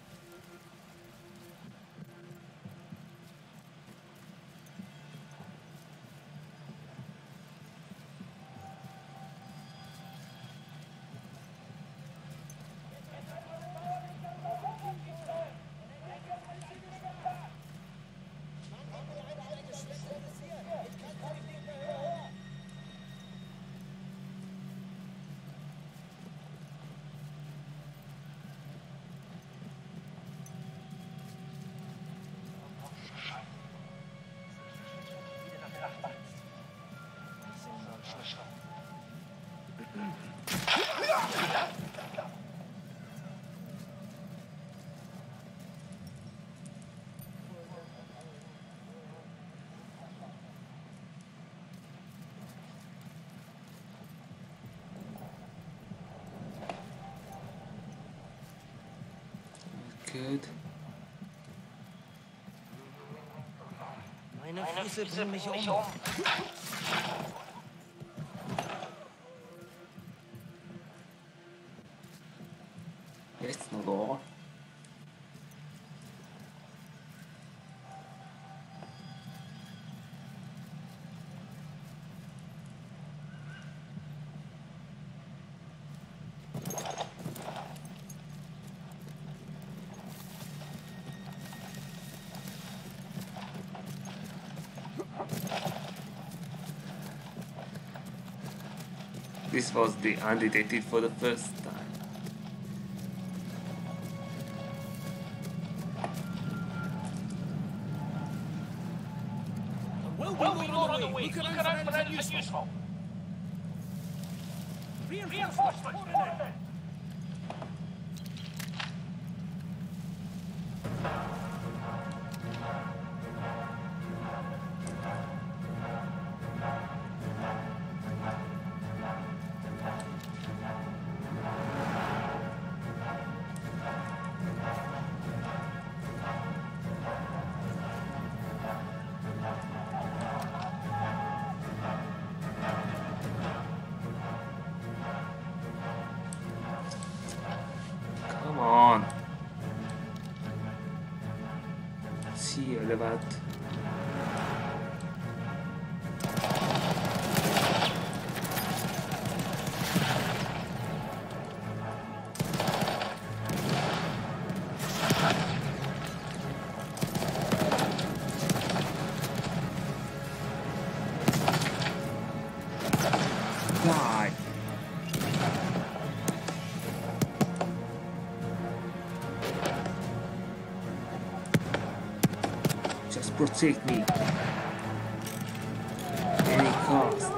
Good. Meine Füße bringen mich um. Jetzt noch da. This was the undetected for the first time. Well, we know on the way. Look around for anything useful. Reinforcements pouring in. Sì, ho levato. Dai. Just protect me. Any cost.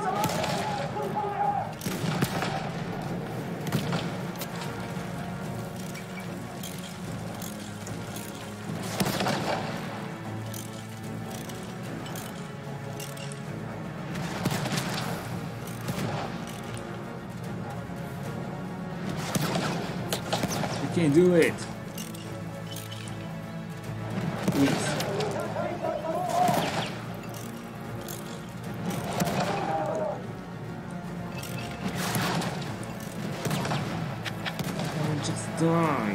I can't do it. Please. Don't just die.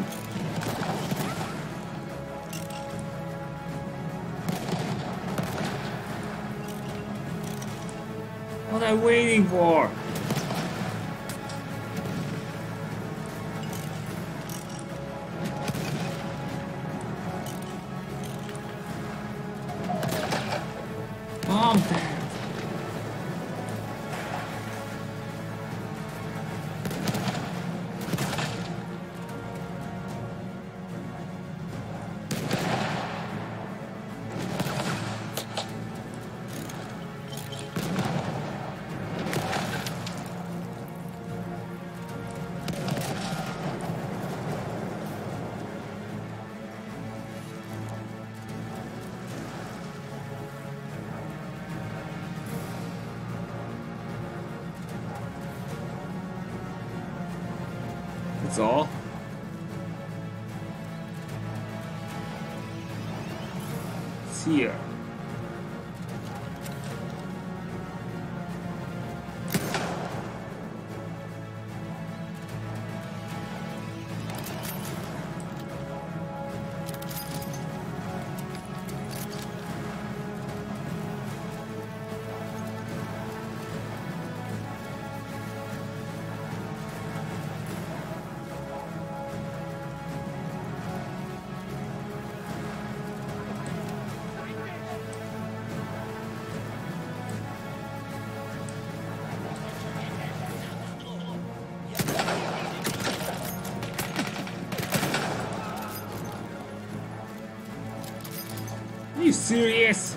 What am I waiting for? Bomb that. That's all. It's here. Are you serious?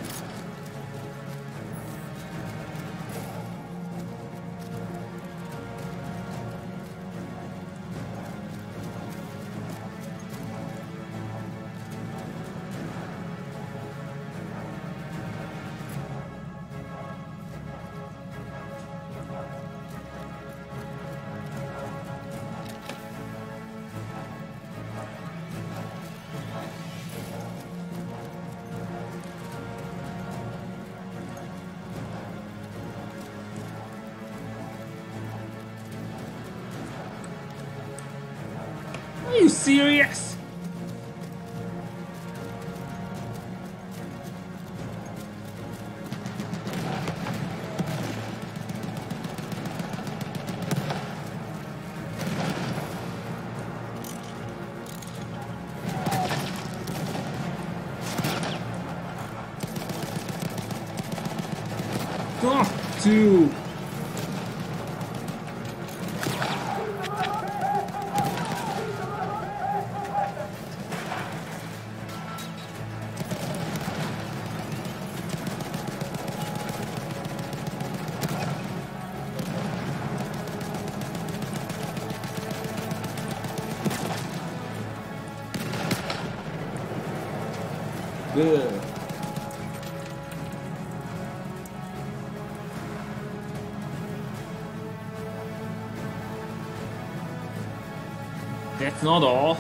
Are you serious? Got to. Good. That's not all.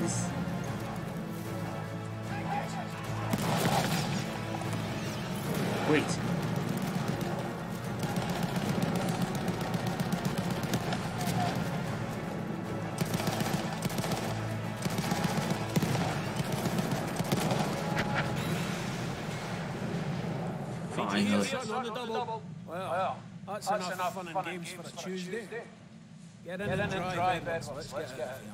this. Wait. Finally. On the double. Well, that's enough fun and games for a Tuesday. Get in and drive, Edwards. Let's get out of here.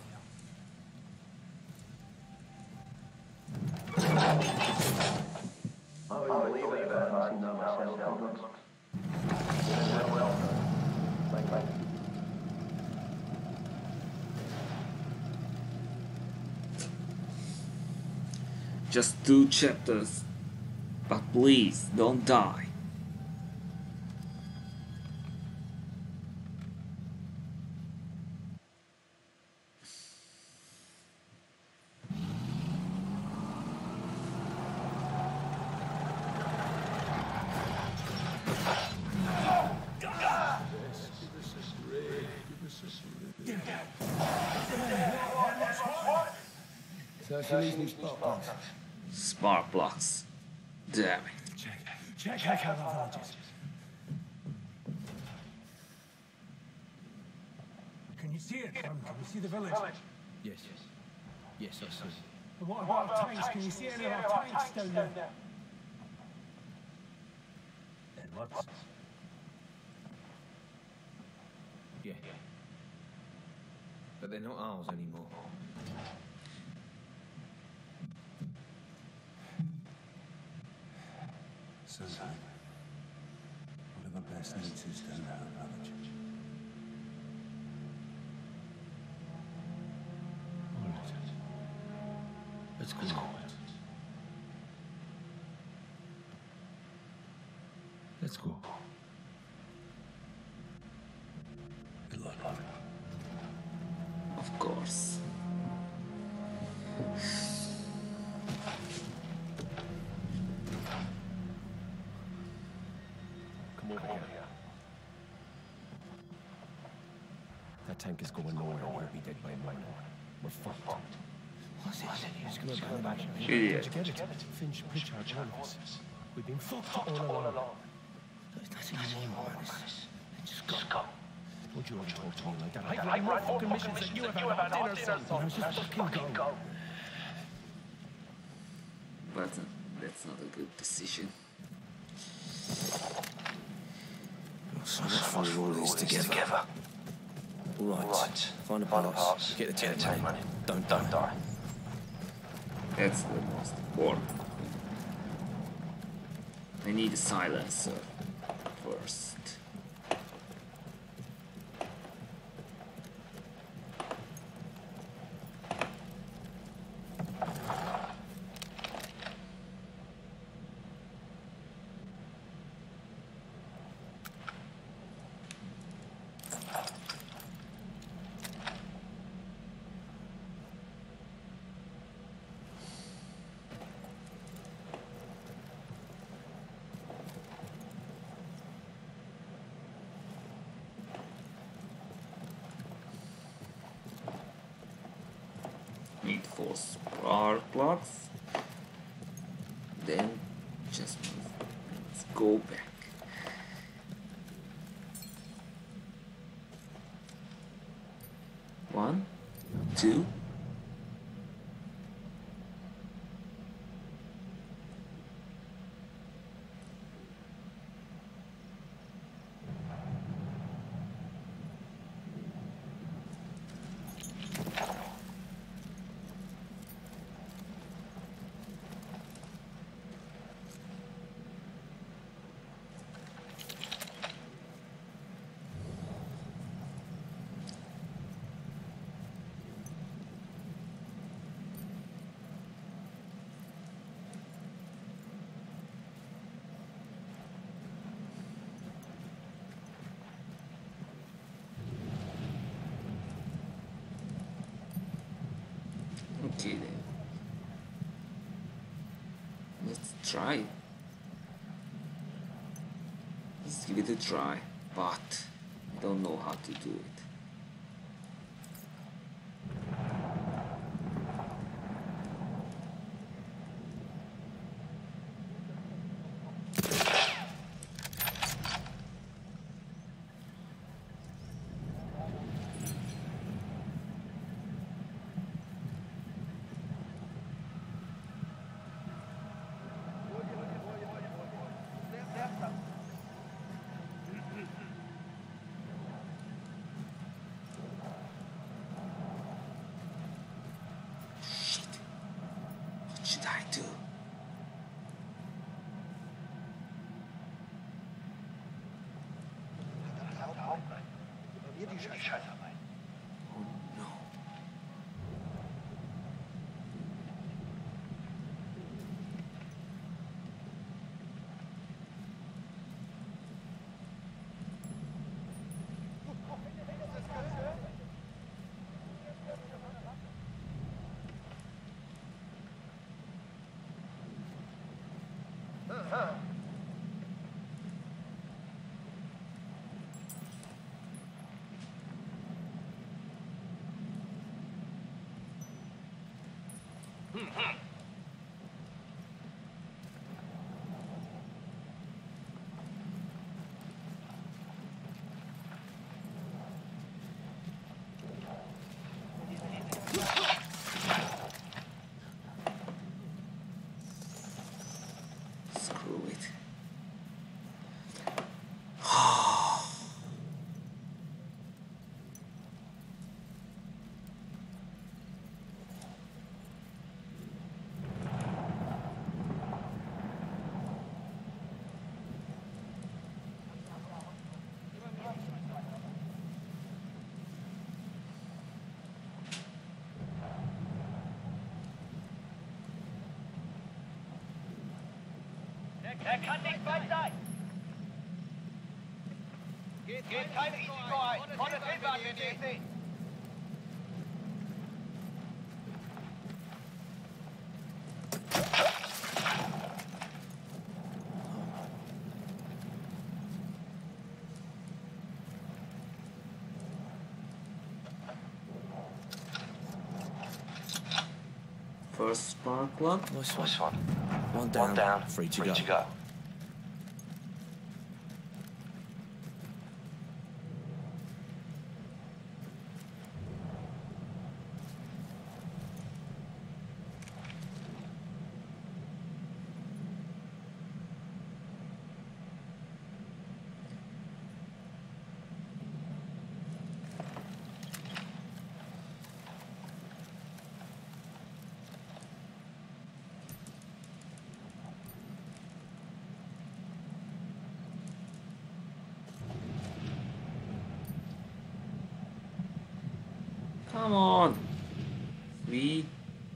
I believe it, but I've seen that myself. Just 2 chapters, but please don't die. So she needs new spark plugs. Spark blocks. Damn it. Check out the villages. Can you see it? Can you see the village? Yes. Yes, I see. And what about our tanks? Can you see any of our tanks down there? Edwards? Yeah. But they're not ours anymore. Sometime, whatever best needs is done out of knowledge. All right. Let's go. Let's go. Good luck. Of course. Come over here. That tank is going nowhere. We'll be dead by morning. We're fucked. What's it? It's gonna abandon us. Idiot. Did you get it? Finch, Pritchard, all of us. We've been fucked all along. There's nothing anymore, Dennis. Just go. Don't you ever talk to me like that. I run fucking missions that you have had on dinner, son. Just fucking go. But that's not a good decision. So let's find all these together. All right. Find a pass. Get the tank money. Don't die. That's the most important thing. I need a silencer first. Need 4 spark plugs. Then just move. Let's go back. One, 2. Okay then. Let's try. Let's give it a try, but I don't know how to do it. Screw it. Er kann nicht weit sein. Geht kein Risiko ein. Volles Hinwand, wenn ihr ihn seht. First spark plug. Nice one. One down, free to go. Come on. 3.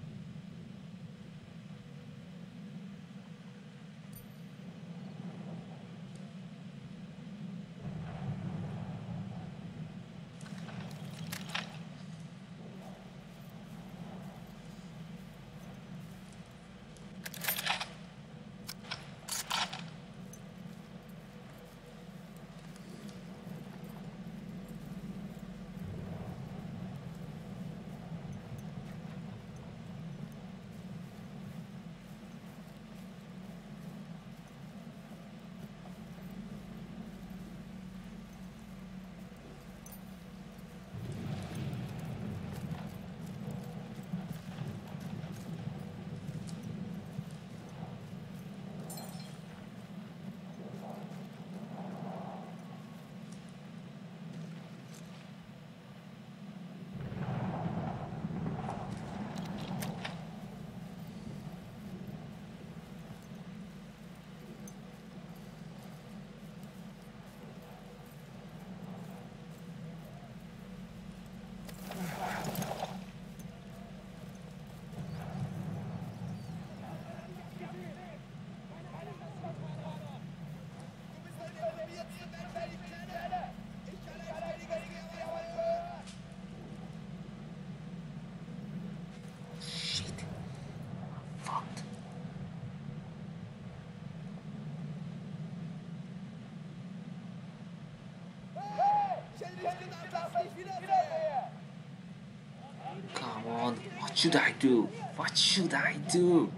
Come on, what should I do? What should I do?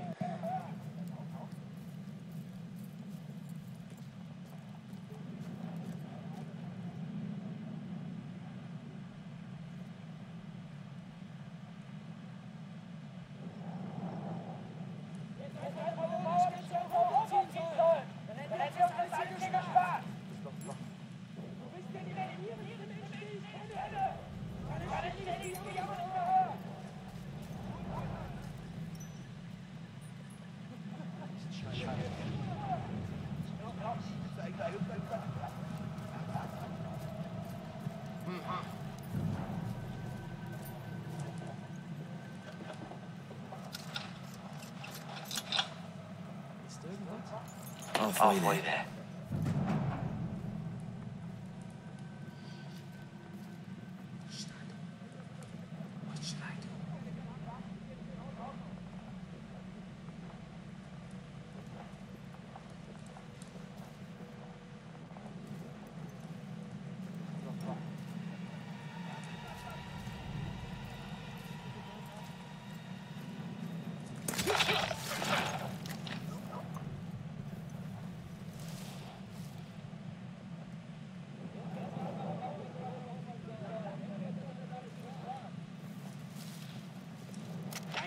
Halfway there. What should I do?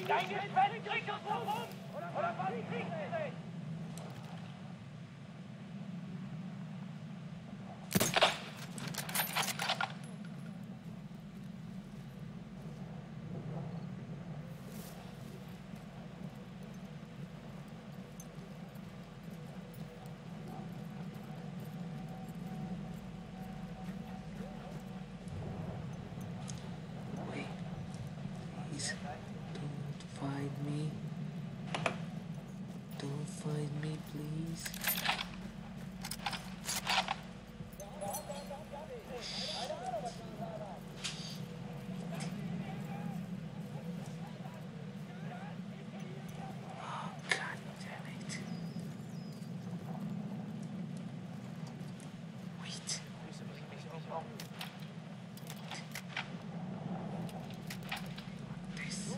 Dein Geschwätz kriegt uns so rum! Oder was kriegst du denn? Please, don't find me. Don't find me, please. Oh, God damn it. Wait. This.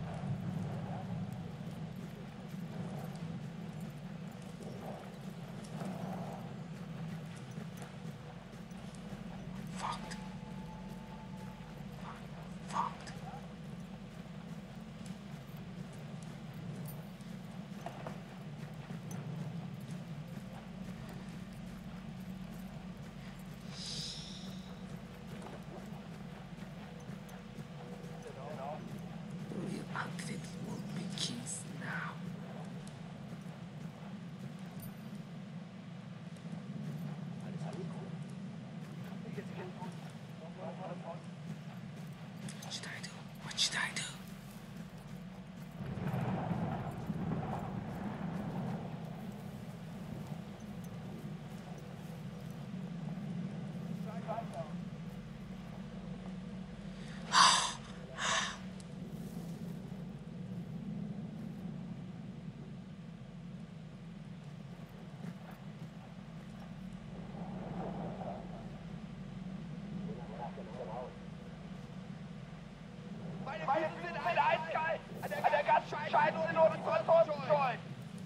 Fucked. Fucked. Your outfit will be kissed now. What should I do? What should I do? Meine Füße sind eiskalt! An der Gasscheide und in unseren Torschollen!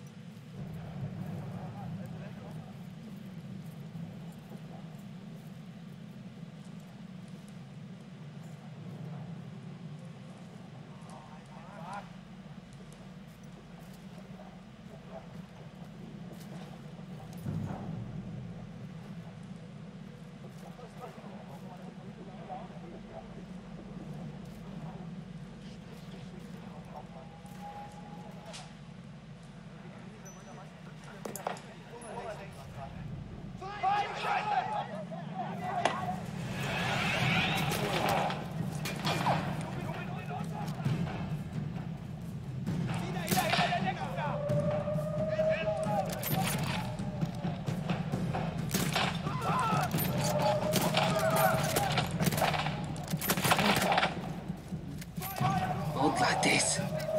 Hold like this.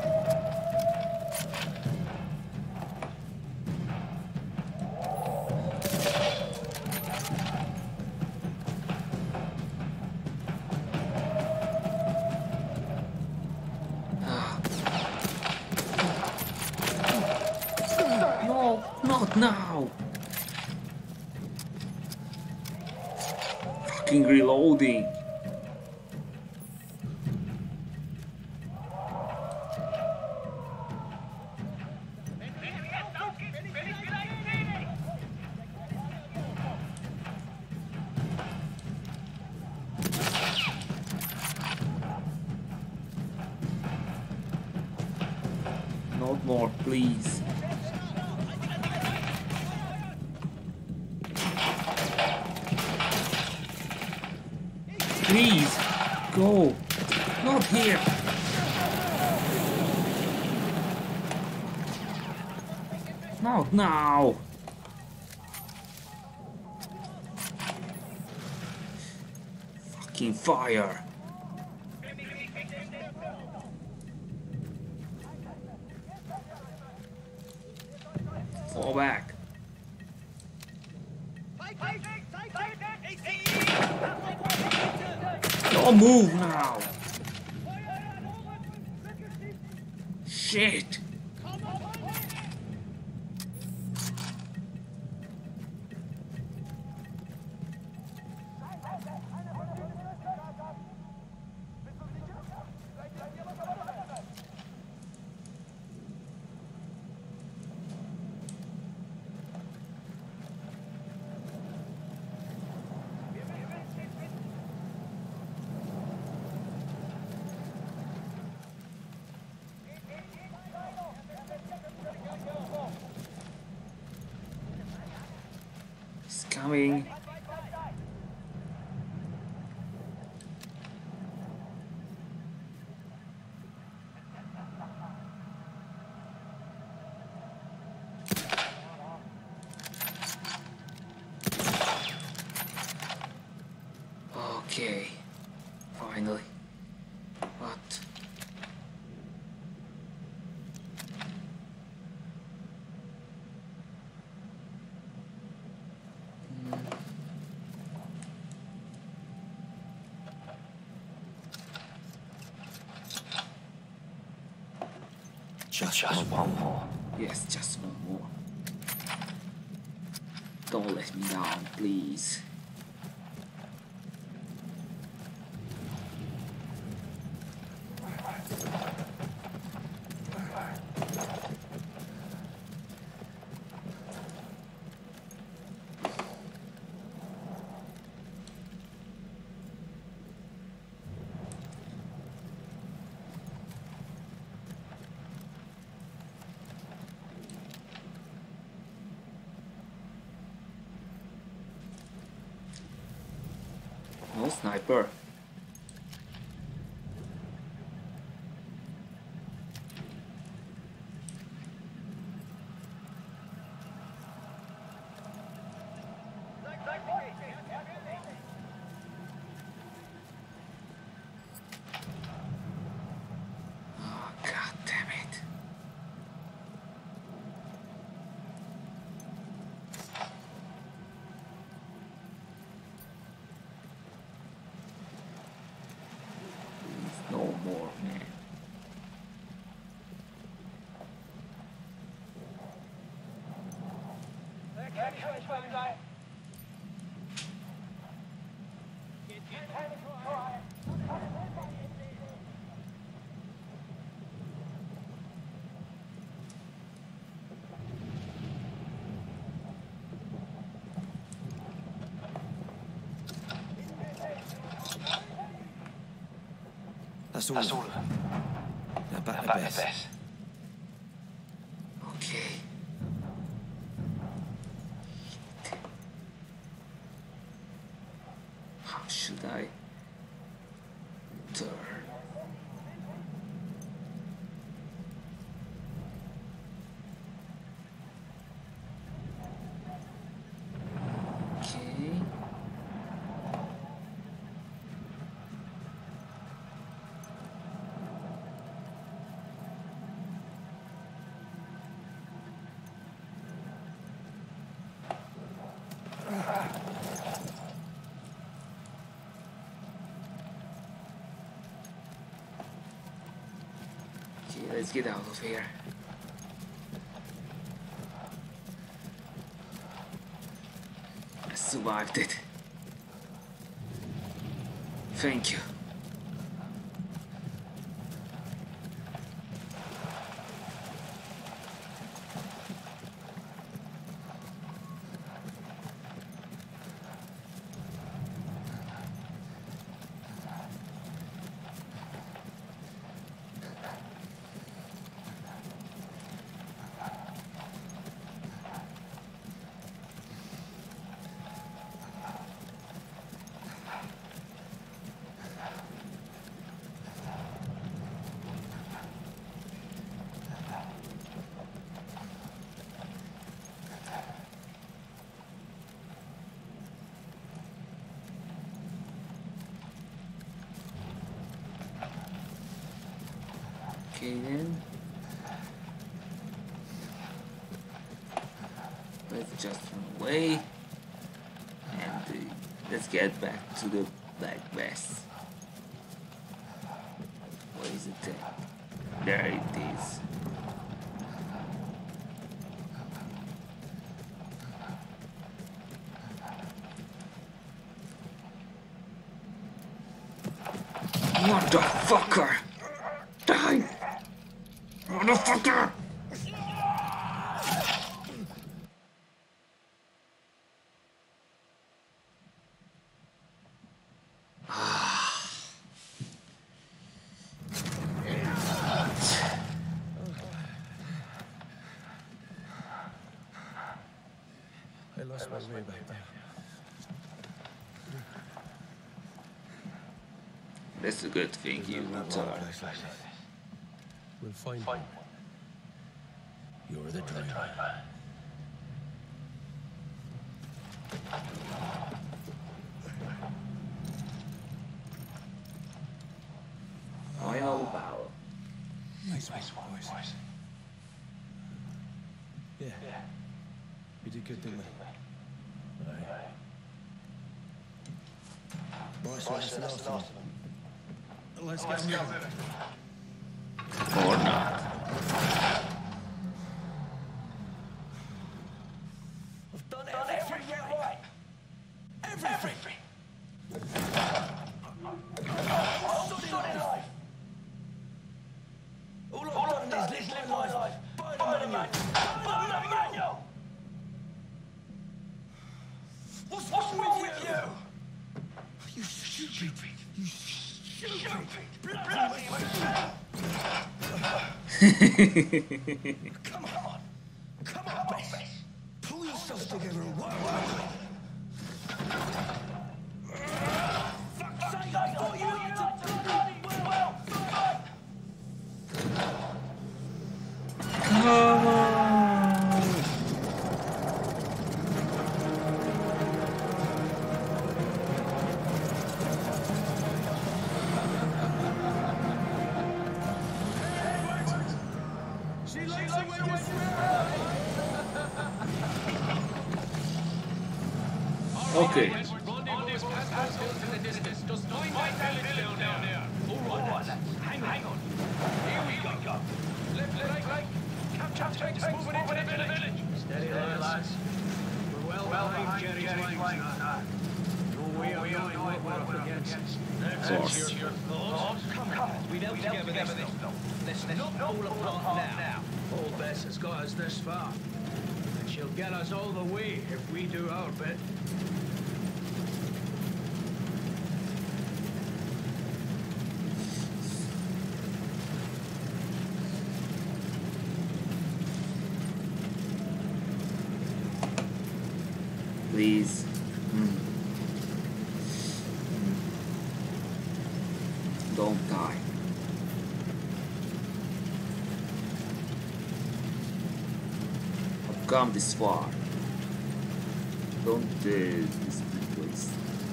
No, not now. Fucking reloading. Not more, please. Please, go. Not here. Not now. Fucking fire. Fall back. Don't move now. Shit. coming. Okay, finally. What? Just one more. Yes, just one more. Don't let me down, please. No sniper. Oh, God damn it. Please, no more, man. That's all. Now back to base. Okay. How should I turn? Okay. Okay, let's get out of here. I survived it. Thank you. Okay then. Let's just run away and let's get back to the Black West. Where is it at? There it is. Motherfucker! Die! Motherfucker! I lost my way back there. That's a good thing, you retard. We'll find you. You're the driver. Final power. Nice one, boys. Yeah. We did good, didn't we? Aye. Boys, let's get moving. Or not. We've done everything right. Everything. Sorry, life. All I've done is live my life. Burn the manual. What's wrong with you? You stupid. You stupid. Bloody Come on, Bess. Pull yourself together and work. Fuck's sake, I thought you were to bloody well. Come on. Okay. Hang on. Here we go. Left, right. Capture tanks moving into the village. Steady there, lads. We're well behind Jerry's lines now. No way of knowing what we're up against. That's your thoughts. Come on. We don't together this though. Let's not all apart now. Old Bess has got us this far. And she'll get us all the way if we do our bit. Please. Don't die. I've come this far. Don't this place.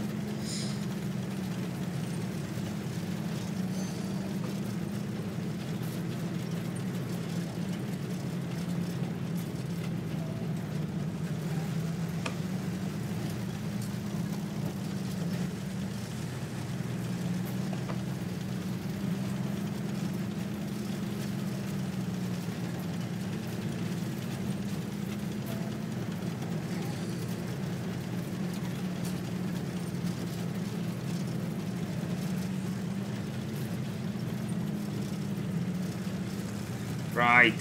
Right.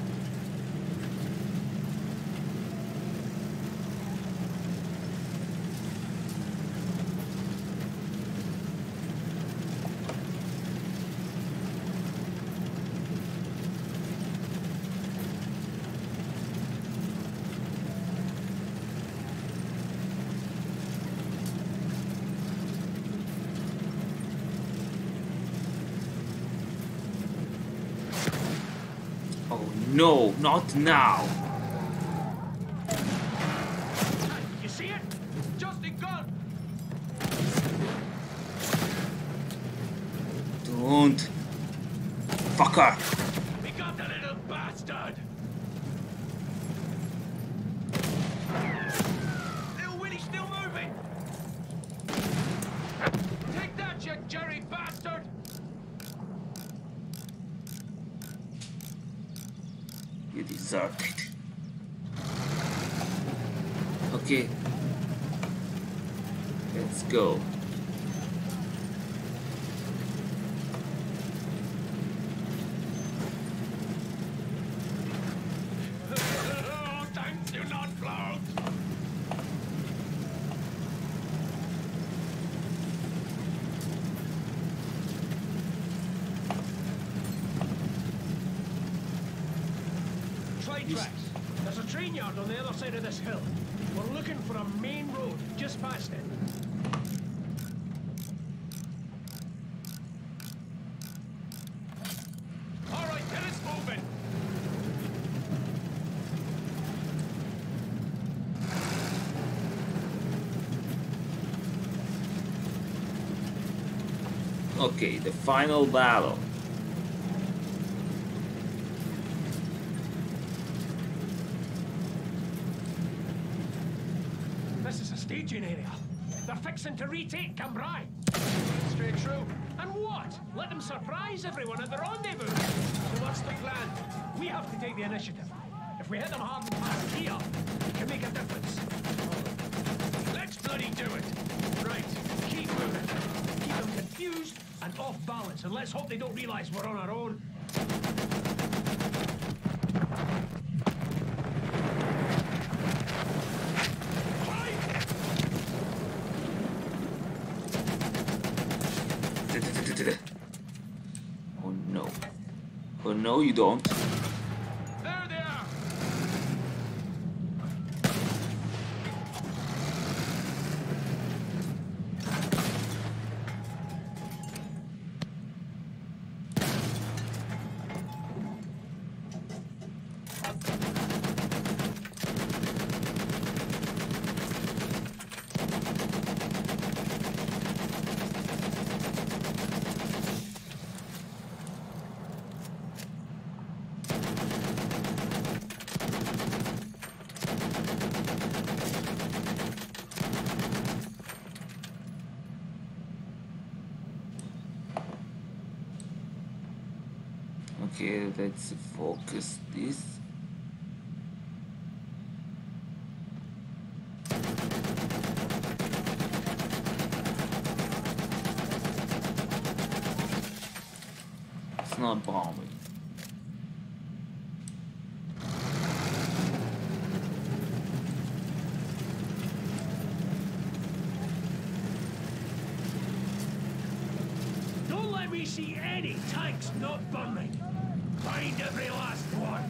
Oh no, not now. You see it? Just a gun. Don't. Fucker. We got the little bastard. Little Willie still moving. Take that, you Jerry bastard. You deserved it. Okay. Let's go. Oh, tanks do not float. Train tracks. There's a train yard on the other side of this hill. We're looking for a main road just past it. Okay, the final battle. This is a staging area. They're fixing to retake Cambrai. Straight through. And what? Let them surprise everyone at the rendezvous. So what's the plan? We have to take the initiative. If we hit them hard and fast here, it can make a difference. Let's bloody do it. Right. Keep moving. Keep them confused and off balance, and let's hope they don't realize we're on our own. Oh no. Oh no, you don't. There they are. Okay, let's focus this. It's not bombing. Don't let me see any tanks not burning. Find every last one.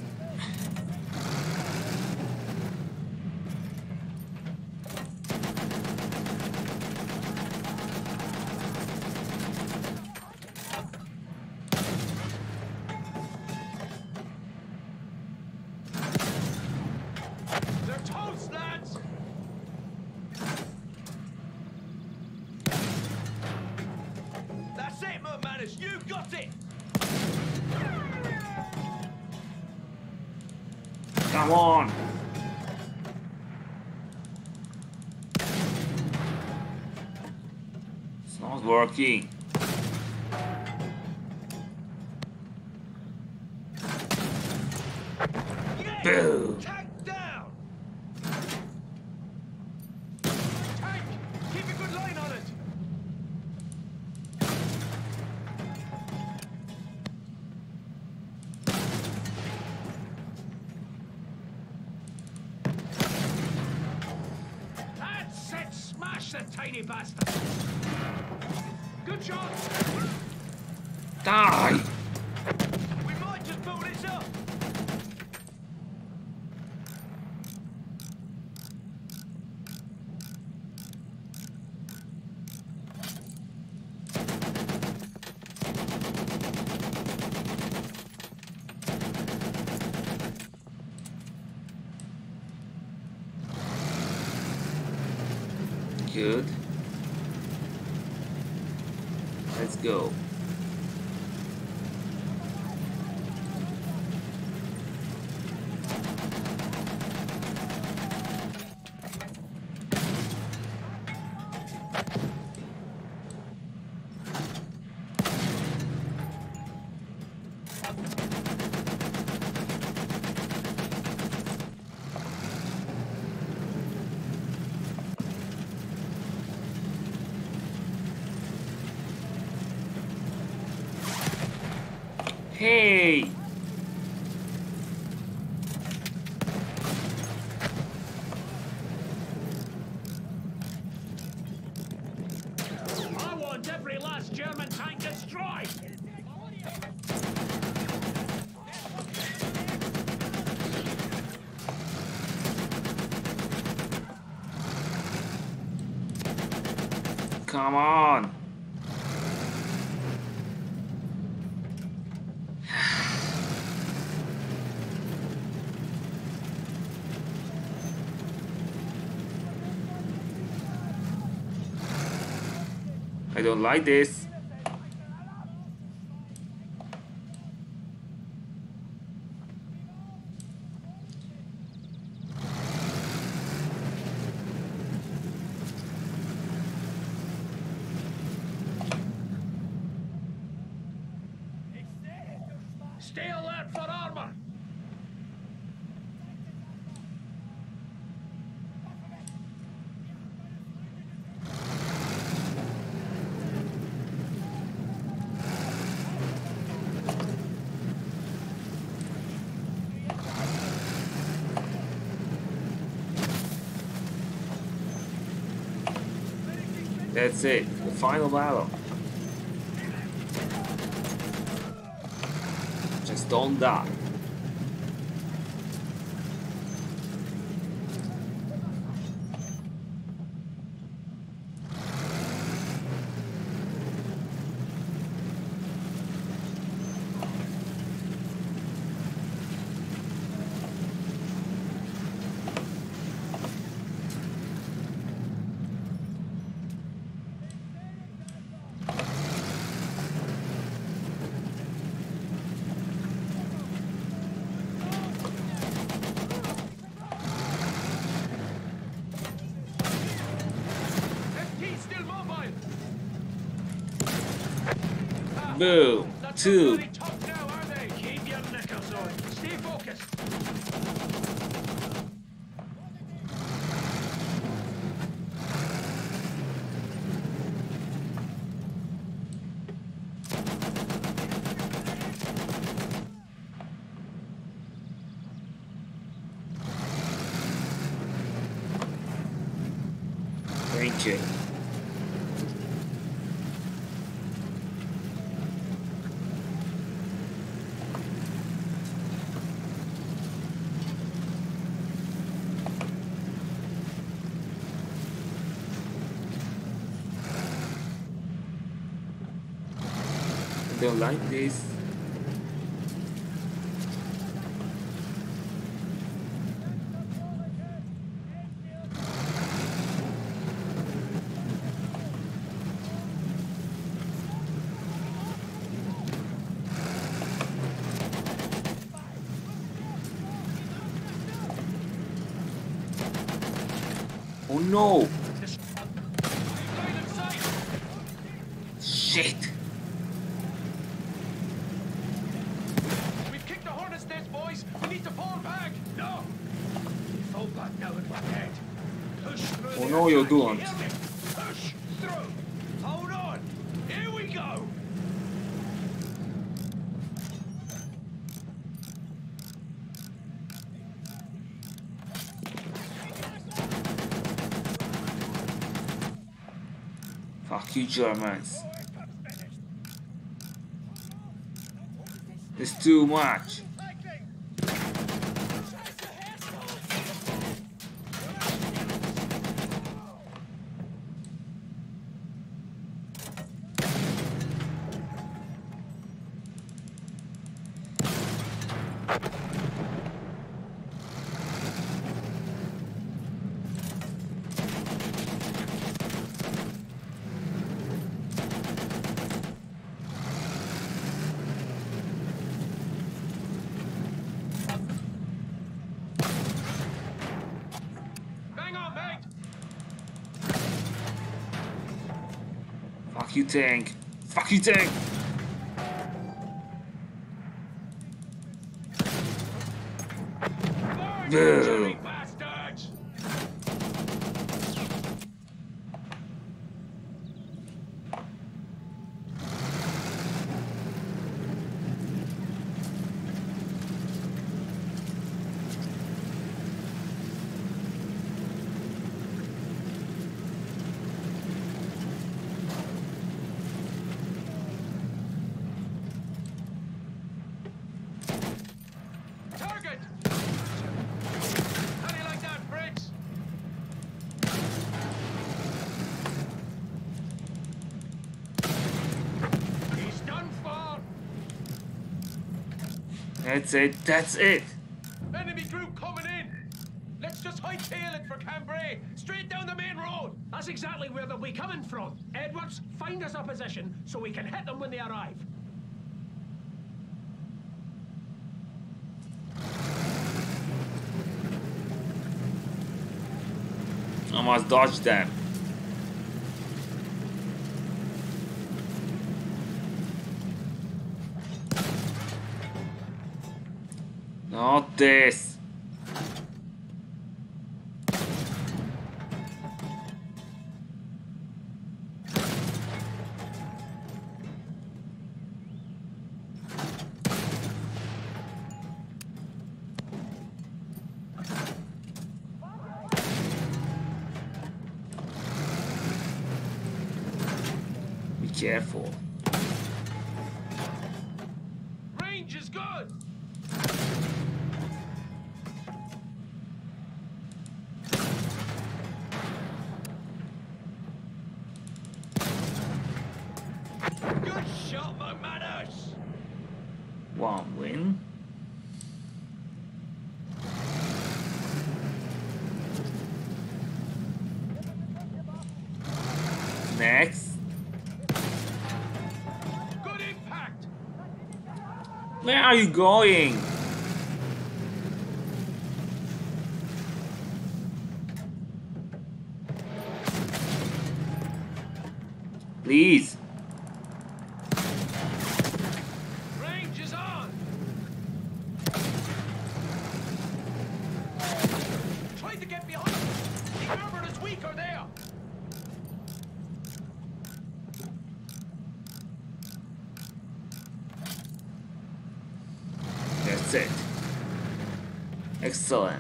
They're toast, lads! That's it, McManus. You got it. Come on! It's not working. Boom! Tank down. Tank, keep a good line on it. That's it! Smash the tiny bastard! Good shot! Die! We might just pull this up. Good. Let's go. Hey! I want every last German tank destroyed! Come on! I don't like this. That's it. The final battle. Just don't die. Boom. 2. Keep your knickers on. Stay focused. Thank you. I don't like this. Oh no! Shit! We've kicked the hornet's nest, boys. We need to fall back. No! We fall back now and we're dead. Push through. Oh no, you don't. Push through. Hold on. Here we go. Fuck you, Germans. It's too much. Fuck you, tank. Fuck you, tank. Boom. That's it, that's it. Enemy group coming in. Let's just hightail it for Cambrai. Straight down the main road. That's exactly where they'll be coming from. Edwards, find us a position so we can hit them when they arrive. I must dodge them. Not this. careful. Range is good. Good shot, McManus. One win. Next. Good impact. Where are you going? Please. Range is on. Try to get behind. The armor is weaker there. That's it. Excellent.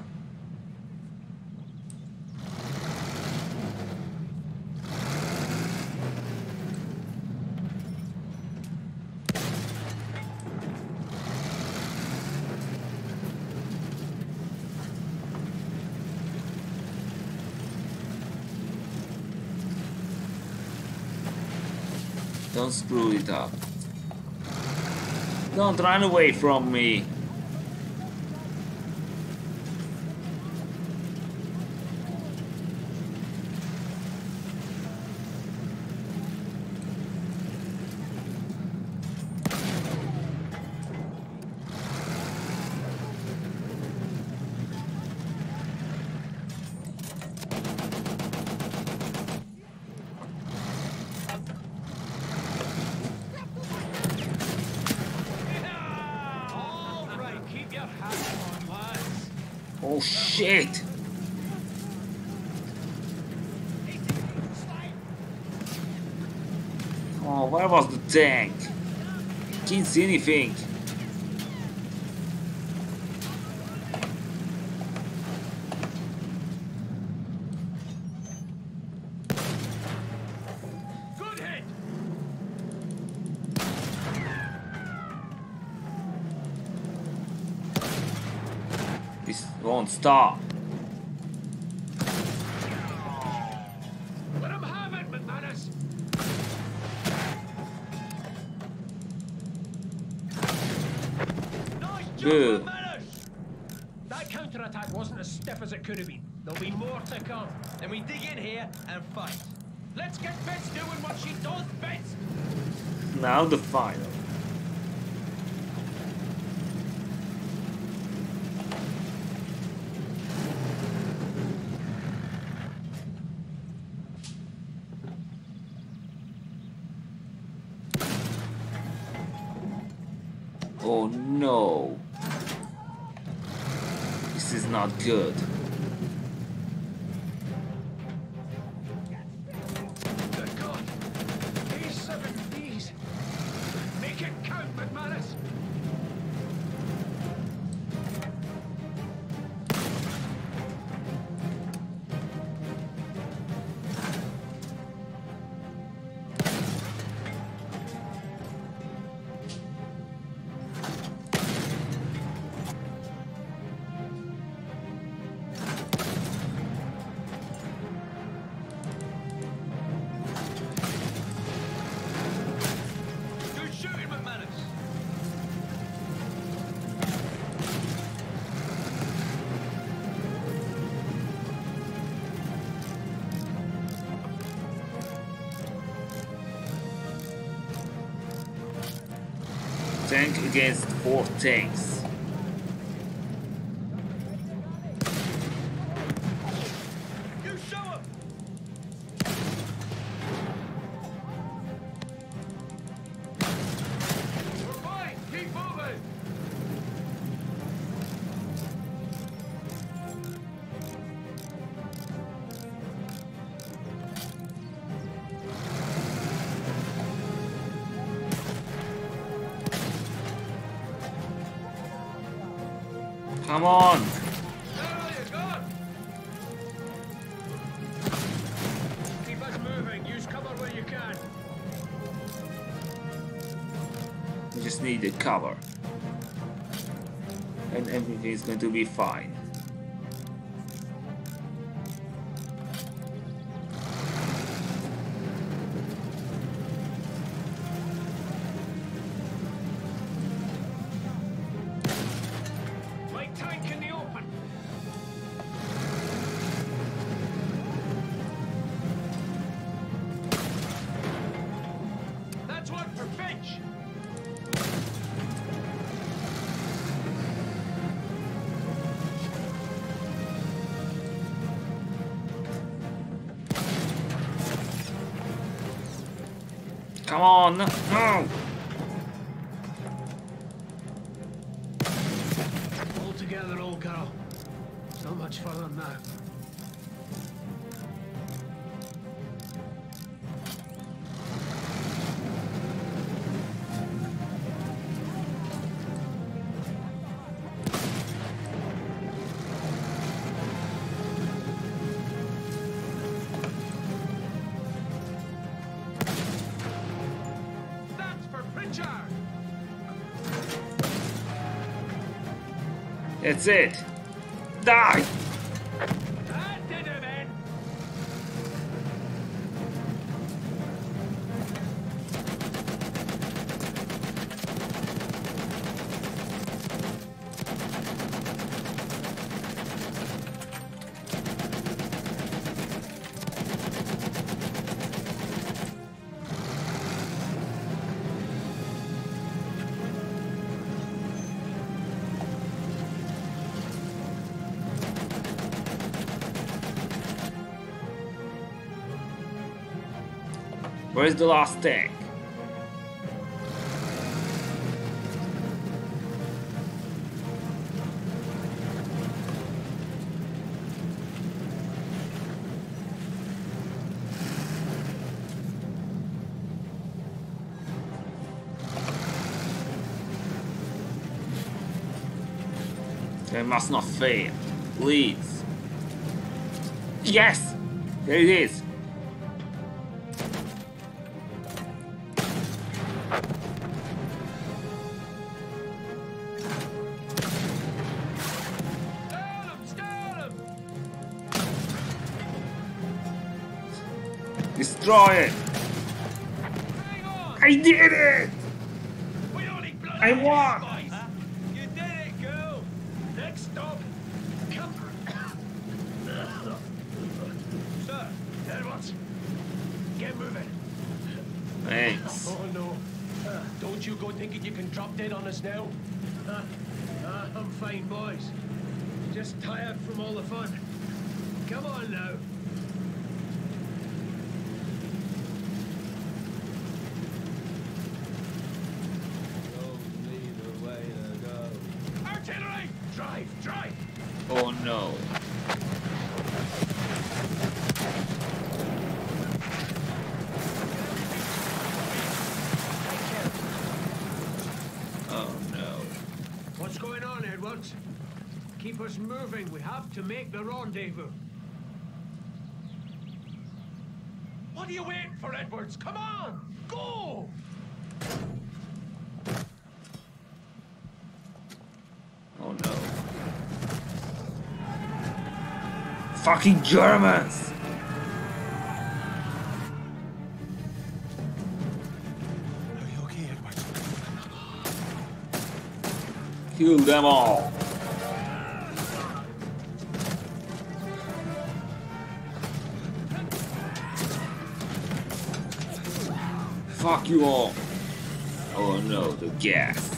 Don't screw it up. Don't run away from me. All right, keep your hands on, lads. Oh shit! Oh, where was the tank? Can't see anything. Good hit. This won't stop. Let him have it, McManus. Nice job, Good. McManus. That counter-attack wasn't as stiff as it could have been. There'll be more to come. Then we dig in here and fight. Let's get Bets doing what she does best. Now the final. Oh no. This is not good. Good God. These 7 Ds. Make it count, McManus. Good shooting, McManus. Tank against 4 tanks. You show him. We're fine. Keep moving. Come on! There you go. Keep us moving. Use cover where you can. need a cover. And everything is going to be fine. Light tank in the open. That's one for Finch. Come on, no! All together, old girl. It's not much further now. That's for Pritchard. That's it! Die! That did it, man. Where's the last tank? They must not fail. Leads. Yes! There it is. Destroy it! I did it! I won! You did it, girl. Next stop, Comfort. Sir, Edwards, get moving. Thanks. Oh no. Don't you go thinking you can drop dead on us now. I'm fine, boys. Just tired from all the fun. Come on now. Artillery! Drive, drive! Oh no. Oh no. What's going on, Edwards? Keep us moving. We have to make the rendezvous. What are you waiting for, Edwards? Come on! Go! Oh no. Fucking Germans! Are you okay, Edward? Kill them all! Fuck you all! Oh no, the gas.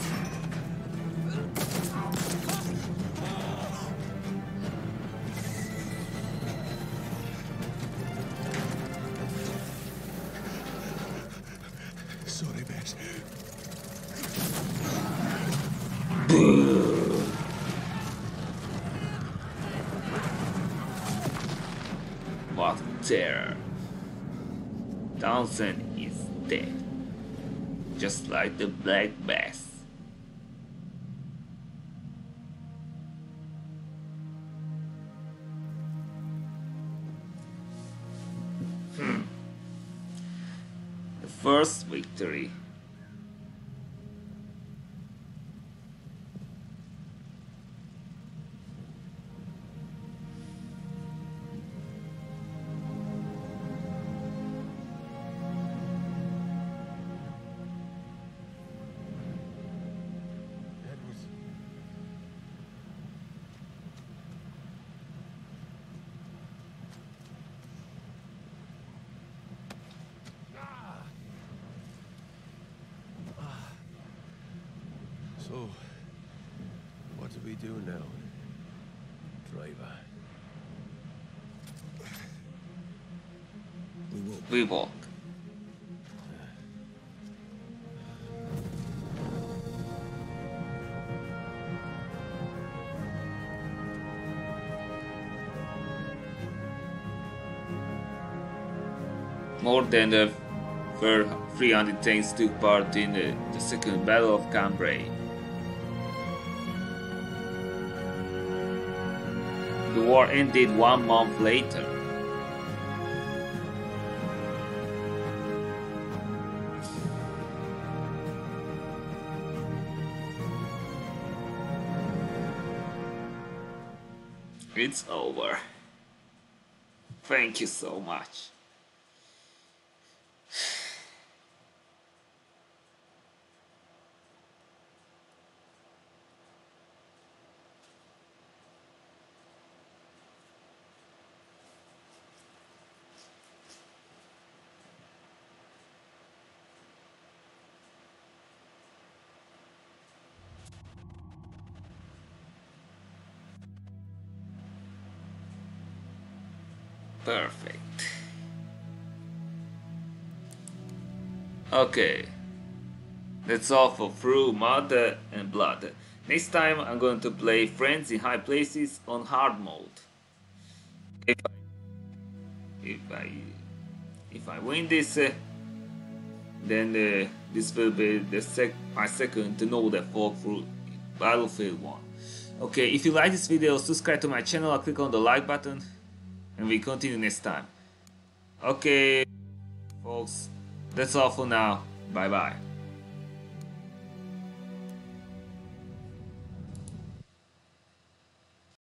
Sorry, Bess. What terror. Townsend is dead. Just like the Black Bass. The first victory. So, what do we do now, driver? We walk. More than 300 tanks took part in the Second Battle of Cambrai. The war ended 1 month later. It's over. Thank you so much. Perfect. Okay, that's all for Through Mud and Blood. Next time I'm going to play Friends in High Places on hard mode. If I win this, then this will be my second Node walk through Battlefield 1. Okay, if you like this video, subscribe to my channel or click on the like button, and we continue next time. Okay, folks, that's all for now. Bye bye.